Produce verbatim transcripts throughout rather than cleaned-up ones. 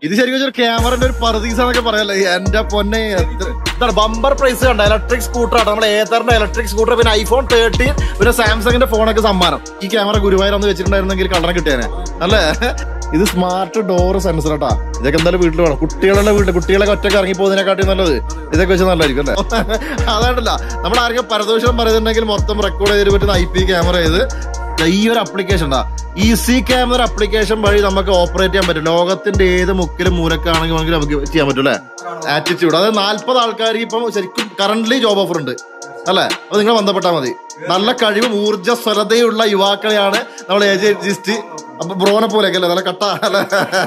ഇത് ശരിക്കും ഒരു ക്യാമറന്റെ ഒരു പർദീസ എന്നൊക്കെ പറയല്ലേ. എന്റെ പൊന്നെ എന്താണ് ബമ്പർ പ്രൈസ് കണ്ട. ഇലക്ട്രിക് സ്കൂട്ടർ ആണ് നമ്മുടെ ഏത്തറിന്റെ ഇലക്ട്രിക് സ്കൂട്ടർ, പിന്നെ ഐഫോൺ തേർട്ടീൻ, പിന്നെ സാംസങ്ങിന്റെ ഫോണൊക്കെ സമ്മാനം. ഈ ക്യാമറ ഗുരുവായൂർ ഒന്ന് വെച്ചിട്ടുണ്ടായിരുന്നെങ്കിൽ കളറെ കിട്ടിയാനെ അല്ലേ. ഇത് സ്മാർട്ട് ഡോർ സെൻസർ കേട്ടാ. ഇതൊക്കെ എന്തായാലും വീട്ടിൽ വേണം. കുട്ടികളുടെ വീട്ടിൽ കുട്ടികളൊക്കെ ഒറ്റയ്ക്ക് ഇറങ്ങി പോകുന്നതിനെക്കാട്ടി നല്ലത് ഇതൊക്കെ വെച്ച് നല്ലതായിരിക്കും അല്ലേ. അതാണ്ടല്ല നമ്മൾ ആരെങ്കിലും പരദോഷം പറയുന്നുണ്ടെങ്കിൽ മൊത്തം റെക്കോർഡ് ചെയ്തിട്ട് പറ്റുന്ന ഐ പി ക്യാമറ ചെയ്ത് ഈ ഒരു അപ്ലിക്കേഷൻ ഉണ്ടാ ഈസി ക്യാമറ അപ്ലിക്കേഷൻ വഴി നമുക്ക് ഓപ്പറേറ്റ് ചെയ്യാൻ പറ്റും. ലോകത്തിന്റെ ഏത് മുക്കിലും മൂലക്കാണെങ്കിൽ നമുക്ക് ചെയ്യാൻ പറ്റും അല്ലെ. ആറ്റിറ്റ്യൂഡ് അതായത് നാല്പത് ആൾക്കാർ ഇപ്പം ശരിക്കും കറന്റ്ലി ജോബ് ഓഫർ ഉണ്ട് അല്ലെ. അപ്പൊ നിങ്ങൾ ബന്ധപ്പെട്ടാൽ മതി. നല്ല കഴിവും ഊർജ്ജസ്വലതയുള്ള യുവാക്കളെയാണ് നമ്മൾ ഏജൻസിസ്റ്റ്. അപ്പൊ ബ്രോനെ പോലെയൊക്കെ അല്ലേ, നല്ല കട്ട അല്ലെ.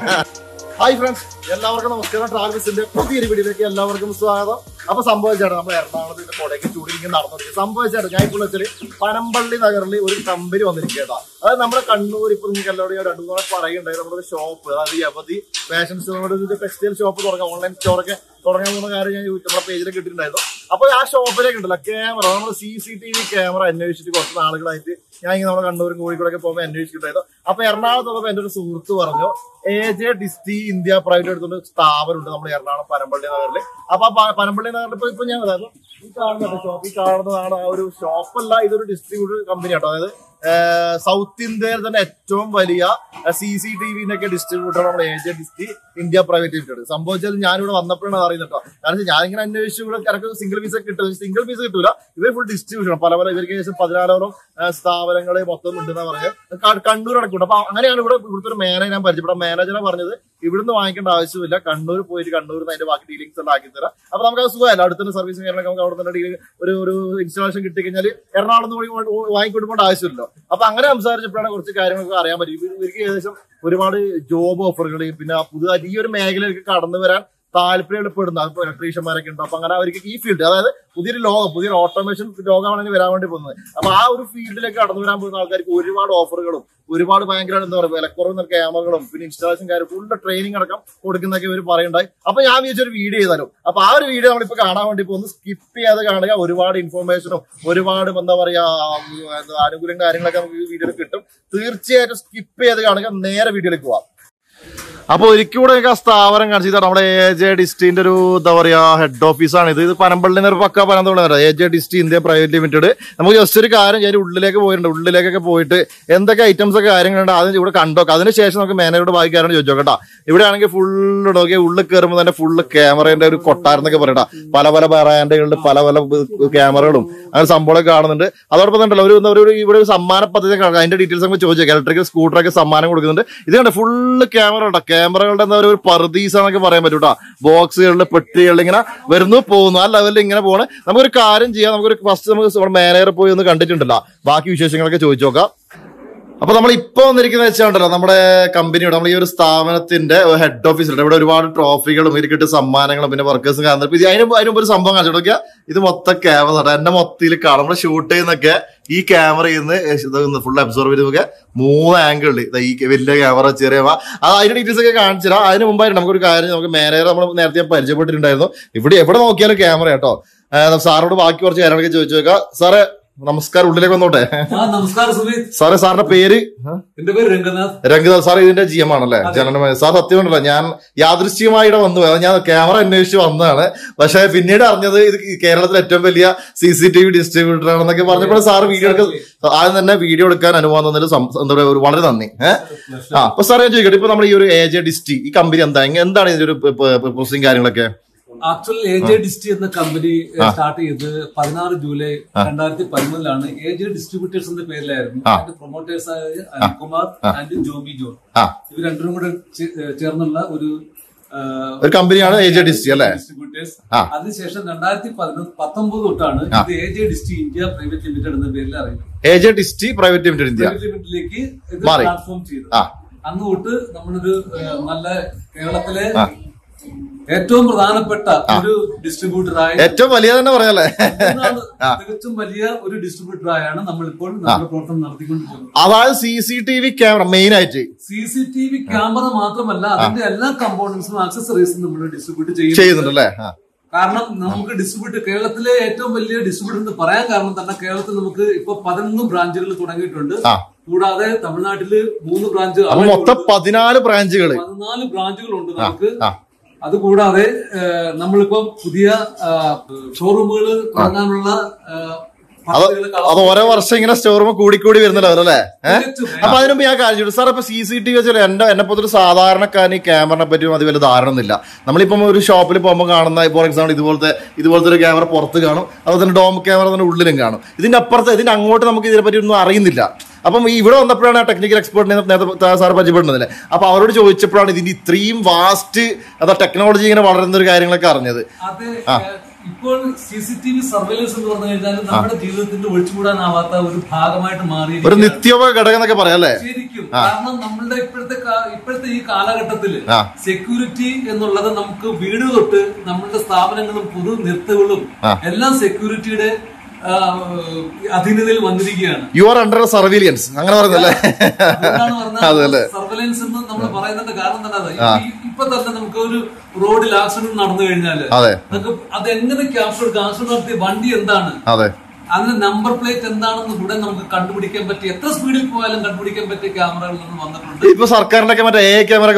ഹായ് ഫ്രണ്ട്സ്, എല്ലാവർക്കും നമസ്കാരം. ട്രാവൽസിന്റെ പുതിയൊരു വീഡിയോയിലേക്ക് എല്ലാവർക്കും സ്വാഗതം. അപ്പൊ സംഭവിച്ചാണ് നമ്മൾ എറണാകുളത്തിന്റെ കൊടയ്ക്ക് ചൂടിരിക്കുന്ന നടന്നിരിക്കും. സംഭവിച്ചാണ് ഞാൻ ഇപ്പോൾ വെച്ചാൽ പനമ്പള്ളി നഗറിൽ ഒരു കമ്പനി വന്നിരിക്കേട്ടാ. അതായത് നമ്മുടെ കണ്ണൂർ ഇപ്പൊ നിങ്ങൾക്ക് എല്ലാവരും രണ്ടു മൂന്ന് പറയുണ്ടായി നമ്മുടെ ഷോപ്പ്, അതായത് യവതി ഫാഷൻ സ്റ്റോറുകളുടെ ടെക്സ്റ്റൈൽ ഷോപ്പ് തുടങ്ങാം, ഓൺലൈൻ സ്റ്റോറൊക്കെ തുടങ്ങാൻ പോകുന്ന കാര്യം ഞാൻ നമ്മുടെ പേജിലൊക്കെ ഇട്ടിട്ടുണ്ടായിരുന്നു. അപ്പൊ ആ ഷോപ്പിലേക്ക് ഉണ്ടല്ലോ ക്യാമറ, നമ്മൾ C C T V camera അന്വേഷിച്ചിട്ട് കുറച്ച് നാളുകളായിട്ട് ഞാൻ ഇങ്ങനെ നമ്മുടെ കണ്ണൂരും കോഴിക്കോടൊക്കെ പോകുമ്പോൾ അന്വേഷിച്ചിട്ടുണ്ടായിരുന്നു. അപ്പൊ എറണാകുളത്ത് എന്റെ ഒരു സുഹൃത്ത് പറഞ്ഞു എ ജെ ഡിസ്റ്റി ഇന്ത്യ പ്രൈവറ്റ് എടുത്തുകൊണ്ട് സ്ഥാപനമുണ്ട് നമ്മുടെ എറണാകുളം പനമ്പള്ളി നഗറിൽ. അപ്പൊ പനമ്പള്ളി നഗറിൽ ഇപ്പൊ ഇപ്പൊ ഞാൻ അതായത് ഈ കാണുന്നുണ്ട് ഷോപ്പ്, ഈ കാണുന്നതാണ് ആ ഒരു ഷോപ്പല്ല, ഇതൊരു ഡിസ്ട്രിബ്യൂട്ടർ കമ്പനി ആട്ടോ. അതായത് സൗത്ത് ഇന്ത്യയിൽ തന്നെ ഏറ്റവും വലിയ സി സി ടി വിന്റെ ഒക്കെ ഡിസ്ട്രിബ്യൂട്ടർ നമ്മുടെ A J ഡിസ്റ്റി India private limited. സംഭവിച്ചാൽ ഞാനിവിടെ വന്നപ്പോഴാണ് അറിയുന്നത് കേട്ടോ. കാരണം ഞാനിങ്ങനെ അന്വേഷിച്ചു ഇവിടെ ഇറക്ക് സിംഗിൾ പീസ് ഒക്കെ കിട്ടും. സിംഗിൾ പീസ് കിട്ടൂല, ഇവർ ഫുൾ ഡിസ്ട്രിബ്യൂഷൻ പല പല ഇവർക്ക് ഏകദേശം പതിനാലോളം സ്ഥാപനങ്ങളെ മൊത്തം ഉണ്ടെന്നാ പറഞ്ഞത്. കണ്ണൂർ അടക്കം. അപ്പൊ അങ്ങനെയാണ് ഇവിടെ ഇവിടുത്തെ ഒരു മാനേജർ ഞാൻ പരിചയപ്പെട്ട. മാനേജറെ പറഞ്ഞത് ഇവിടുന്ന് വാങ്ങിക്കേണ്ട ആവശ്യമില്ല, കണ്ണൂർ പോയിട്ട് കണ്ണൂരിൽ നിന്ന് അതിന്റെ ബാക്കി ഡീലിംഗ്സ് എല്ലാം ആക്കി തരാം. അപ്പൊ നമുക്ക് അത് സുഖമല്ല, അടുത്തുള്ള സർവീസും കാര്യങ്ങളൊക്കെ നമുക്ക് അവിടെ തന്നെ ഡീലിംഗ് ഒരു ഒരു ഇൻസ്റ്റാളേഷൻ കിട്ടിക്കഴിഞ്ഞാൽ എറണാകുളം വാങ്ങിക്കൊണ്ടുപോകേണ്ട ആവശ്യമില്ലല്ലോ. അപ്പൊ അങ്ങനെ സംസാരിച്ചപ്പോഴാണ് കുറച്ച് കാര്യങ്ങളൊക്കെ അറിയാൻ പറ്റും. ഇവർക്ക് ഏകദേശം ഒരുപാട് ജോബ് ഓഫറുകൾ, പിന്നെ പുതുതായിട്ട് ഈ ഒരു മേഖലയിലേക്ക് കടന്നു വരാൻ താല്പര്യപ്പെടുന്ന അപ്പൊ ഇലക്ട്രീഷ്യന്മാരൊക്കെ ഉണ്ട്. അപ്പൊ അങ്ങനെ അവർക്ക് ഈ ഫീൽഡ്, അതായത് പുതിയൊരു ലോകം, പുതിയൊരു ഓട്ടോമേഷൻ ലോകമാണ് വരാൻ വേണ്ടി പോകുന്നത്. അപ്പൊ ആ ഒരു ഫീൽഡിലേക്ക് കടന്നു വരാൻ പോകുന്ന ആൾക്കാർക്ക് ഒരുപാട് ഓഫറുകളും ഒരുപാട് ഭയങ്കര എന്താ പറയുക വിലക്കുറവ് ക്യാമറകളും പിന്നെ ഇൻസ്റ്റാളേഷൻ കാര്യം ഫുള്ള് ട്രെയിനിങ് അടക്കം കൊടുക്കുന്നൊക്കെ ഇവർ പറയുണ്ടായി. അപ്പൊ ഞാൻ വിചാരിച്ചൊരു വീഡിയോ ചെയ്താലും. അപ്പൊ ആ ഒരു വീഡിയോ നമ്മളിപ്പോ കാണാൻ വേണ്ടി പോകുന്നു. സ്കിപ്പ് ചെയ്യാതെ കാണുക. ഒരുപാട് ഇൻഫോർമേഷനും ഒരുപാട് എന്താ പറയാ ആനുകൂല്യം കാര്യങ്ങളൊക്കെ നമുക്ക് ഈ വീഡിയോയിൽ കിട്ടും. തീർച്ചയായിട്ടും സ്കിപ്പ് ചെയ്ത് കാണുക. നേരെ വീഡിയോയിലേക്ക് പോവാം. അപ്പൊ ഒരിക്കൽ കൂടെ എനിക്ക് ആ സ്ഥാപനം കാണിച്ചിട്ടാണ് നമ്മുടെ എ ജെ ഡിസ്റ്റിന്റെ ഒരു എന്താ പറയാ ഹെഡ് ഓഫീസാണ് ഇത്. ഇത് പനമ്പള്ളിന്ന് ഒരു പക്ക പനന്തോളം A J ഡിസ്റ്റി India private limited. നമുക്ക് ജസ്റ്റ് ഒരു കാര്യം ഞാൻ ഉള്ളിലേക്ക് പോയിട്ടുണ്ട്. ഉള്ളിലേക്കൊക്കെ പോയിട്ട് എന്തൊക്കെ ഐറ്റംസ് ഒക്കെ കാര്യങ്ങളുണ്ട് അത് ഇവിടെ കണ്ടോക്കാം. അതിനുശേഷം നമുക്ക് മാനേജറോട് ബാക്കി കാര്യം ചോദിച്ചോ കേട്ടോ. ഇവിടെ ആണെങ്കിൽ ഫുള്ള് നോക്കിയാൽ ഉള്ളിൽ കയറുമ്പോൾ തന്നെ ഫുള്ള് ക്യാമറയുടെ ഒരു കൊട്ടാരെന്നൊക്കെ പറയട്ടാ. പല പല ബ്രാൻഡുകളുടെ പല പല ക്യാമറകളും അങ്ങനെ സംഭവമൊക്കെ കാണുന്നുണ്ട്. അതോടൊപ്പം തന്നെ ഒരു എന്താ പറയുക ഇവിടെ ഒരു സമ്മാന പദ്ധതി അതിന്റെ ഡീറ്റെയിൽസ് നമുക്ക് ചോദിച്ചേക്കാം. ഇലക്ട്രിക്കൽ സ്കൂട്ടറൊക്കെ സമ്മാനം കൊടുക്കുന്നുണ്ട്. ഇത് കണ്ട ഫുള്ള് ക്യാമറ ഉണ്ടോ. ക്യാമറകളുടെ എന്താ ഒരു പർദീസ എന്നൊക്കെ പറയാൻ പറ്റും കേട്ടോ. ബോക്സുകളിൽ പെട്ടികളിൽ ഇങ്ങനെ വരുന്നു പോകുന്നു, ആ ലെവലിൽ ഇങ്ങനെ പോകണം. നമുക്കൊരു കാര്യം ചെയ്യാം. നമുക്കൊരു ഫസ്റ്റ് നമുക്ക് മാനേജറെ പോയി ഒന്ന് കണ്ടിട്ടുണ്ടല്ലോ, ബാക്കി വിശേഷങ്ങളൊക്കെ ചോദിച്ചു നോക്കാം. അപ്പൊ നമ്മൾ ഇപ്പൊ വന്നിരിക്കുന്നത് വെച്ചാണ്ടല്ലോ നമ്മുടെ കമ്പനിയുടെ നമ്മൾ ഈ ഒരു സ്ഥാപനത്തിന്റെ ഹെഡ് ഓഫീസിലുണ്ട്. ഇവിടെ ഒരുപാട് ട്രോഫികളും ഇതിൽ സമ്മാനങ്ങളും പിന്നെ വർക്കേഴ്സും കാണുന്നത്. അതിന് അതിന് മുമ്പ് ഒരു സംഭവം കാണിച്ചു നോക്കിയാൽ ഇത് മൊത്തം ക്യാമറ എന്നെ മൊത്തത്തിൽ കാണാം. നമ്മൾ ഷൂട്ട് ചെയ്യുന്നൊക്കെ ഈ ക്യാമറയിൽ നിന്ന് ഫുൾ അബ്സോർവ് ചെയ്തൊക്കെ മൂന്ന് ആംഗിളിൽ ഈ വലിയ ക്യാമറ ചെറിയ അത് അതിന്റെ ഡീറ്റെയിൽസ് ഒക്കെ കാണിച്ചു തരാം. അതിന് മുമ്പായിട്ട് നമുക്കൊരു കാര്യം നമുക്ക് മാനേജർ നമ്മൾ നേരത്തെ പരിചയപ്പെട്ടിട്ടുണ്ടായിരുന്നു. ഇവിടെ എവിടെ നോക്കിയാലും ക്യാമറ കേട്ടോ. സാറിനോട് ബാക്കി കുറച്ച് കാര്യങ്ങളൊക്കെ ചോദിച്ചു നോക്കാം. സാറേ നമസ്കാരം, ഉള്ളിലേക്ക് വന്നോട്ടെ. നമസ്കാരം സുമീത്. സാറേ സാറിന്റെ പേര്? എന്റെ പേര് രംഗനാഥ്. രംഗനാഥ് സാർ ഇതിന്റെ ജി എം ആണല്ലേ? ജനറൽ സാർ സത്യമുണ്ടല്ലോ, ഞാൻ യാദൃശ്ചികമായി ഇവിടെ വന്നു. ഞാൻ ക്യാമറ അന്വേഷിച്ച് വന്നതാണ്. പക്ഷെ പിന്നീട് അറിഞ്ഞത് ഇത് കേരളത്തിലെ ഏറ്റവും വലിയ C C T V distributor ആണെന്നൊക്കെ പറഞ്ഞപ്പോൾ സാർ വീഡിയോ എടുക്കാൻ ആദ്യം തന്നെ വീഡിയോ എടുക്കാൻ അനുഭവം തന്നതിൽ എന്താ പറയുക വളരെ നന്ദി. ഏഹ് ആ അപ്പൊ സാർ ഞാൻ ചോദിക്കട്ടെ, ഇപ്പൊ നമ്മൾ ഈ ഒരു എ ജെ ഡിസ്റ്റി ഈ കമ്പനി എന്താ എന്താണ് ഇതിന്റെ ഒരു പ്രൊസസിങ് കാര്യങ്ങളൊക്കെ? ആക്ച്വലി എ ജെ ഡിസ്റ്റി എന്ന കമ്പനി സ്റ്റാർട്ട് ചെയ്ത് പതിനാറ് ജൂലൈ രണ്ടായിരത്തി പതിമൂന്നിലാണ്. എ ജെ ഡിസ്ട്രിബ്യൂട്ടേഴ്സ് എന്ന പേരിലായിരുന്നു. അതിന്റെ പ്രൊമോട്ടേഴ്സ് ആയ അനിൽകുമാർ ആൻഡ് ജോബി ജോൺ, ഇവർ രണ്ടും കൂടെ ചേർന്നുള്ള ഒരു ഒരു കമ്പനിയാണ് എ ജെ ഡിസ്റ്റി അല്ലേ? ഡിസ്ട്രിബ്യൂട്ടേഴ്സ്. അതിനുശേഷം രണ്ടായിരത്തി പത്തൊമ്പത് തൊട്ടാണ് ഇത് A J ഡിസ്റ്റി India private limited എന്ന പേരിൽ അറിയുന്നത്. A J Disti private limited India ലിമിറ്റഡിലേക്ക് ഇത് ട്രാൻസ്ഫോം ചെയ്തു. അന്ന് തൊട്ട് നമ്മളൊരു നല്ല കേരളത്തിലെ ഏറ്റവും പ്രധാനപ്പെട്ട ഒരു ഡിസ്ട്രിബ്യൂട്ടറായ ഏറ്റവും വലിയ തന്നെ പറയാല്ലേ തികച്ചും വലിയ ഒരു ഡിസ്ട്രിബ്യൂട്ടറായാണ് നമ്മളിപ്പോൾ നമ്മുടെ പ്രവർത്തനം നടത്തിക്കൊണ്ടിരിക്കുന്നത്. അതായത് C C T V camera main ആയിട്ട് C C T V camera മാത്രമല്ല അതിന്റെ എല്ലാ കമ്പോണൻസും ആക്സസറീസും നമ്മൾ ഡിസ്ട്രിബ്യൂട്ട് ചെയ്യുന്നുണ്ടല്ലേ. കാരണം നമുക്ക് ഡിസ്ട്രിബ്യൂട്ടർ കേരളത്തിലെ ഏറ്റവും വലിയ ഡിസ്ട്രിബ്യൂട്ടർ എന്ന് പറയാൻ കാരണം തന്നെ കേരളത്തിൽ നമുക്ക് ഇപ്പൊ പതിനൊന്ന് ബ്രാഞ്ചുകൾ തുടങ്ങിയിട്ടുണ്ട്. കൂടാതെ തമിഴ്നാട്ടില് മൂന്ന് ബ്രാഞ്ച്, മൊത്തം പതിനാല് ബ്രാഞ്ചുകൾ പതിനാല് ബ്രാഞ്ചുകളുണ്ട് നമുക്ക്. അതുകൂടാതെ നമ്മളിപ്പോ പുതിയ ഷോറൂമുകൾ തുടങ്ങാനുള്ള അത് ഓരോ വർഷം ഇങ്ങനെ സ്റ്റോറൂം കൂടിക്കൂടി വരുന്നല്ലോ അല്ലേ? അപ്പൊ അതിനുമ്പ് ഞാൻ കാര്യം ചോദിച്ചു സാർ, ഇപ്പൊ സി സി ടി വി വെച്ചാൽ എന്റെ എന്നെ പോലത്തെ സാധാരണക്കാരൻ ഈ ക്യാമറനെ പറ്റിയും അത് വലിയ ധാരണ ഒന്നുമില്ല. നമ്മളിപ്പം ഒരു ഷോപ്പിൽ പോകുമ്പോൾ കാണുന്ന ഫോർ എക്സാമ്പിൾ ഇതുപോലത്തെ ഇതുപോലത്തെ ഒരു ക്യാമറ പുറത്ത് കാണും, അതുപോലെ തന്നെ ഡോം ക്യാമറ തന്നെ ഉള്ളിലും കാണും. ഇതിന്റെ അപ്പുറത്ത് ഇതിന്റെ അങ്ങോട്ട് നമുക്ക് ഇതിനെപ്പറ്റി ഒന്നും അറിയുന്നില്ല. അപ്പം ഇവിടെ വന്നപ്പോഴാണ് ടെക്നിക്കൽ എക്സ്പെർട്ടിനെ നേരത്തെ സാർ പരിചയപ്പെടുന്നതല്ലേ, അപ്പൊ അവരോട് ചോദിച്ചപ്പോഴാണ് ഇതിന്റെ ഇത്രയും വാസ്റ്റ് അതാ ടെക്നോളജി ഇങ്ങനെ വളരുന്ന ഒരു കാര്യങ്ങളൊക്കെ അറിഞ്ഞത്. ഇപ്പോൾ C C T V surveillance എന്ന് പറഞ്ഞു കഴിഞ്ഞാൽ നമ്മുടെ ജീവിതത്തിന്റെ ഒഴിച്ചുകൂടാനാവാത്ത ഒരു ഭാഗമായിട്ട് മാറി, ഒരു നിത്യോപ ഘടകം എന്നൊക്കെ പറയാം അല്ലേ? ശരിക്കും. കാരണം നമ്മളുടെ ഇപ്പോഴത്തെ ഇപ്പോഴത്തെ ഈ കാലഘട്ടത്തില് സെക്യൂരിറ്റി എന്നുള്ളത് നമുക്ക് വീട് തൊട്ട് നമ്മളുടെ സ്ഥാപനങ്ങളും പൊതു നിർത്തുകളും എല്ലാം സെക്യൂരിറ്റിയുടെ അധീനതയിൽ വന്നിരിക്കുകയാണ്. യു ആർ അണ്ടർ സർവൈലൻസ് അങ്ങനെ പറയുന്നല്ലേ? സർവൈലൻസ് എന്ന് നമ്മൾ പറയുന്നത് കാരണം തന്നെ ഇപ്പൊ തന്നെ നമുക്ക് ഒരു റോഡിൽ ആക്സിഡന്റ് നടന്നു കഴിഞ്ഞാല് നമുക്ക് അതെങ്ങനെ ക്യാപ്ചർ ക്യാപ്ചർ നടത്തിയ വണ്ടി എന്താണ്, അതിന്റെ നമ്പർ പ്ലേറ്റ് എന്താണെന്ന് കൂടെ നമുക്ക് കണ്ടുപിടിക്കാൻ പറ്റി, എത്ര സ്പീഡിൽ പോയാലും കണ്ടുപിടിക്കാൻ പറ്റിയ ക്യാമറകൾ നിന്ന് വന്നിട്ടുണ്ട്. ഇപ്പൊ സർക്കാരിന്റെ മറ്റേ എ ക്യാമറ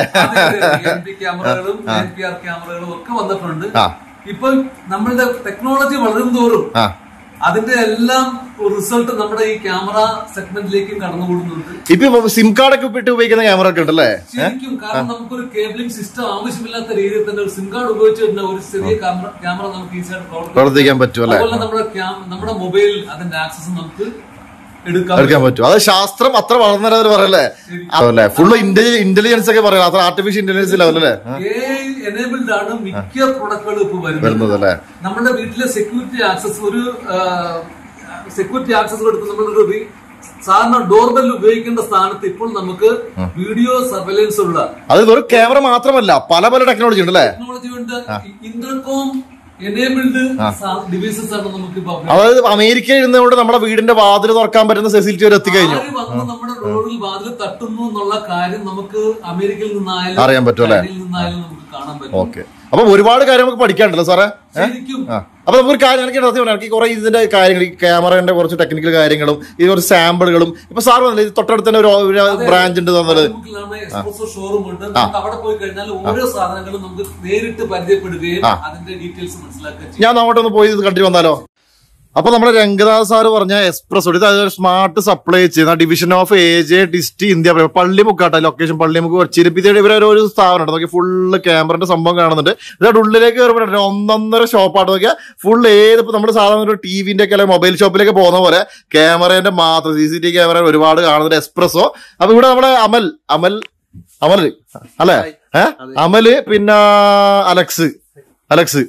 എം പി ക്യാമറകളും എൻ പി ആർ ക്യാമറകളും ഒക്കെ വന്നിട്ടുണ്ട്. ഇപ്പൊ നമ്മളുടെ ടെക്നോളജി വളരും തോറും അതിന്റെ എല്ലാം റിസൾട്ട് നമ്മുടെ ഈ ക്യാമറ സെഗ്മെന്റിലേക്കും കടന്നുകൂടുന്നുണ്ട്. ഇപ്പൊ സിം കാർഡൊക്കെ ഇട്ട് ഉപയോഗിക്കുന്ന ക്യാമറ ഒക്കെ ഉണ്ടല്ലേ? ശരിക്കും. കാരണം നമുക്കൊരു കേബിളിംഗ് സിസ്റ്റം ആവശ്യമില്ലാത്ത രീതിയിൽ തന്നെ ഒരു സിം കാർഡ് ഉപയോഗിച്ച് തന്നെ ഒരു ചെറിയ ക്യാമറ ക്യാമറ നമുക്ക് ഈസിയായിട്ട് പ്രവർത്തിക്കാൻ പറ്റും. അതുപോലെ നമ്മുടെ നമ്മുടെ മൊബൈലിൽ അതിന്റെ ആക്സസ് നമുക്ക് എടുക്കാൻ പറ്റും. അത് ശാസ്ത്രം അത്ര വളർന്നവർ പറയല്ലേ? അതല്ലേ ഫുള്ള് ഇന്റലിജൻസ് ഒക്കെ പറയാം, അത്ര ആർട്ടിഫിഷ്യൽ ഇന്റലിജൻസ് ലെവലല്ലേ? എനേബിൾഡ് ആണ് മിക്ക പ്രൊഡക്റ്റുകളും ഇപ്പൊ വരുന്നത് അല്ലേ? നമ്മുടെ വീട്ടിലെ സെക്യൂരിറ്റി ആക്സസ് ഒരു സെക്യൂരിറ്റി ആക്സസ് എടുത്ത് നമ്മളൊരു സാധാരണ ഡോർബെൽ ഉപയോഗിക്കേണ്ട സ്ഥാനത്ത് ഇപ്പോൾ നമുക്ക് വീഡിയോ സർവൈലൻസ് ഉള്ള, അത് ഒരു ക്യാമറ മാത്രമല്ല പല പല ടെക്നോളജി ഉണ്ട് അല്ലേ? ടെക്നോളജി ഉണ്ട്. ഇന്റർകോം എനേബിൾഡ് ഡിവൈസസ് ആണ് നമുക്ക്. അതായത് അമേരിക്കയിൽ ഇരുന്നുകൊണ്ട് നമ്മുടെ വീടിന്റെ വാതിൽ തുറക്കാൻ പറ്റുന്ന ഫെസിലിറ്റി വരെ എത്തിക്കഴിഞ്ഞു. വന്ന് നമ്മുടെ റോഡിൽ വാതിൽ തട്ടുന്നു എന്നുള്ള കാര്യം നമുക്ക് അമേരിക്കയിൽ നിന്നായാലും അറിയാൻ പറ്റും അല്ലേ? നിന്നായാലും നമുക്ക് കാണാൻ പറ്റും. ഓക്കെ. അപ്പൊ ഒരുപാട് കാര്യം നമുക്ക് പഠിക്കാനുണ്ടല്ലോ സാറേ. അപ്പൊ നമുക്കൊരു കാര്യം എനിക്ക് എനിക്ക് കുറെ ഇതിന്റെ കാര്യങ്ങൾ, ഈ ക്യാമറയുടെ കുറച്ച് ടെക്നിക്കൽ കാര്യങ്ങളും ഈ കുറച്ച് സാമ്പിളുകളും ഇപ്പൊ സാർ പറഞ്ഞില്ല തൊട്ടടുത്ത് തന്നെ ഒരു ബ്രാഞ്ച് ഉണ്ട് തന്നത്. ഷോറൂം ഉണ്ട്. അവിടെ പോയി കഴിഞ്ഞാൽ ഓരോ സാധനങ്ങളും നമുക്ക് നേരിട്ട് പരിചയപ്പെടുകയും അതിന്റെ ഡീറ്റെയിൽസ് മനസ്സിലാക്കുകയും. ഞാൻ അങ്ങോട്ടൊന്ന് പോയി ഇത് കണ്ടു വന്നാലോ? അപ്പൊ നമ്മുടെ രംഗദാസ് സാറ് പറഞ്ഞ എക്സ്പ്രസ് ഇത് സ്മാർട്ട് സപ്ലൈ ചെയ്യുന്ന division of A J ഡിസ്റ്റി India പള്ളിമുക്കാട്ടെ ലൊക്കേഷൻ പള്ളിമുക്ക് കൊച്ചിരിപ്പിത്തെ ഇവരെ ഒരു സ്ഥാപനം ഉണ്ട്. നോക്കി ഫുള്ള് ക്യാമറന്റെ സംഭവം കാണുന്നുണ്ട്. ഇതായിട്ട് ഉള്ളിലേക്ക് കയറുമ്പോൾ ഒന്നൊന്നര ഷോപ്പായിട്ട് നോക്കിയാൽ ഫുൾ ഏത് ഇപ്പൊ നമ്മുടെ സാധാരണ ഒരു ടിവിന്റെ ഒക്കെ അല്ലെങ്കിൽ മൊബൈൽ ഷോപ്പിലേക്ക് പോകുന്ന പോലെ ക്യാമറേന്റെ മാത്രം സി സി ടി ക്യാമറ ഒരുപാട് കാണുന്നുണ്ട്. എക്സ്പ്രസോ. അപ്പൊ ഇവിടെ നമ്മുടെ അമൽ അമൽ അമൽ അല്ലെ ഏഹ് അമല് പിന്നെ അലക്സ് അലക്സ്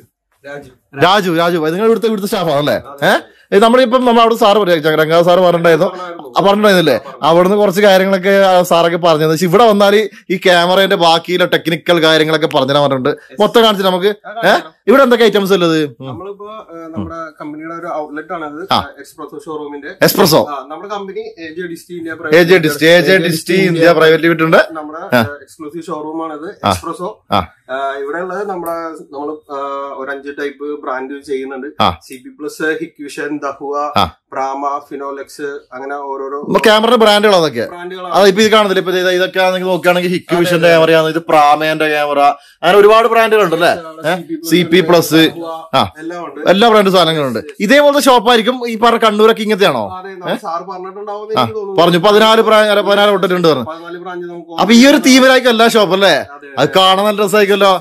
രാജു രാജു നിങ്ങൾ ഇവിടുത്തെ ഇവിടുത്തെ സ്റ്റാഫാണ് അല്ലേ? ഏഹ് നമ്മളിപ്പം നമ്മൾ അവിടെ സാറ് പറയാം രംഗാ സാറ് പറഞ്ഞിട്ടുണ്ടായിരുന്നു പറഞ്ഞിട്ടുണ്ടായിരുന്നില്ലേ? അവിടുന്ന് കുറച്ച് കാര്യങ്ങളൊക്കെ സാറൊക്കെ പറഞ്ഞത്. പക്ഷെ ഇവിടെ വന്നാൽ ഈ ക്യാമറേന്റെ ബാക്കിയുള്ള ടെക്നിക്കൽ കാര്യങ്ങളൊക്കെ പറഞ്ഞുതരാൻ പറഞ്ഞിട്ടുണ്ട്. മൊത്തം കാണിച്ചിട്ട് നമുക്ക് ഏഹ് ഇവിടെ എന്തൊക്കെ ഐറ്റംസ് ഉള്ളത്? നമ്മളിപ്പോ നമ്മുടെ കമ്പനിയുടെ ഒരു ഔട്ട്ലെറ്റ് ആണ് എക്സ്പ്രസോ ഷോറൂമിന്റെ. എക്സ്പ്രസോ നമ്മുടെ company A J ഡിസ്റ്റി India A J Disti A J ഡിസ്റ്റി India private limited ഉണ്ട്. നമ്മുടെ എക്സ്ക്ലൂസീവ് ഷോറൂമാണിത് എക്സ്പ്രസോ. ഇവിടെ ഉള്ളത് നമ്മുടെ നമ്മൾ ഒരു അഞ്ച് ടൈപ്പ് ബ്രാൻഡ് ചെയ്യുന്നുണ്ട്. C P plus, Hikvision, Dahua, Prama, Finolex, അങ്ങനെ ഓരോരോ ക്യാമറ ബ്രാൻഡുകൾ അതൊക്കെ ഇപ്പൊ ഇത് കാണുന്നില്ല. ഇപ്പൊ ഇതൊക്കെ നിങ്ങൾ നോക്കുകയാണെങ്കിൽ ഹിക്വിഷന്റെ ക്യാമറയാണ്, ഇത് പ്രാമേന്റെ ക്യാമറ, അങ്ങനെ ഒരുപാട് ബ്രാൻഡുകൾ ഉണ്ടല്ലേ? സി പി പ്ലസ് ആ എല്ലാ ബ്രാൻഡ് സാധനങ്ങളുണ്ട്. ഇതേപോലത്തെ ഷോപ്പായിരിക്കും ഈ പറഞ്ഞ കണ്ണൂരൊക്കെ ഇങ്ങനത്തെയാണോ? പറഞ്ഞു പതിനാല് പതിനാല് ഔട്ട്ലെറ്റ് പറഞ്ഞു. അപ്പൊ ഈ ഒരു തീമിലായിരിക്കും എല്ലാ ഷോപ്പ് അല്ലേ? അത് കാണാൻ നല്ല രസമായിരിക്കുമല്ലോ.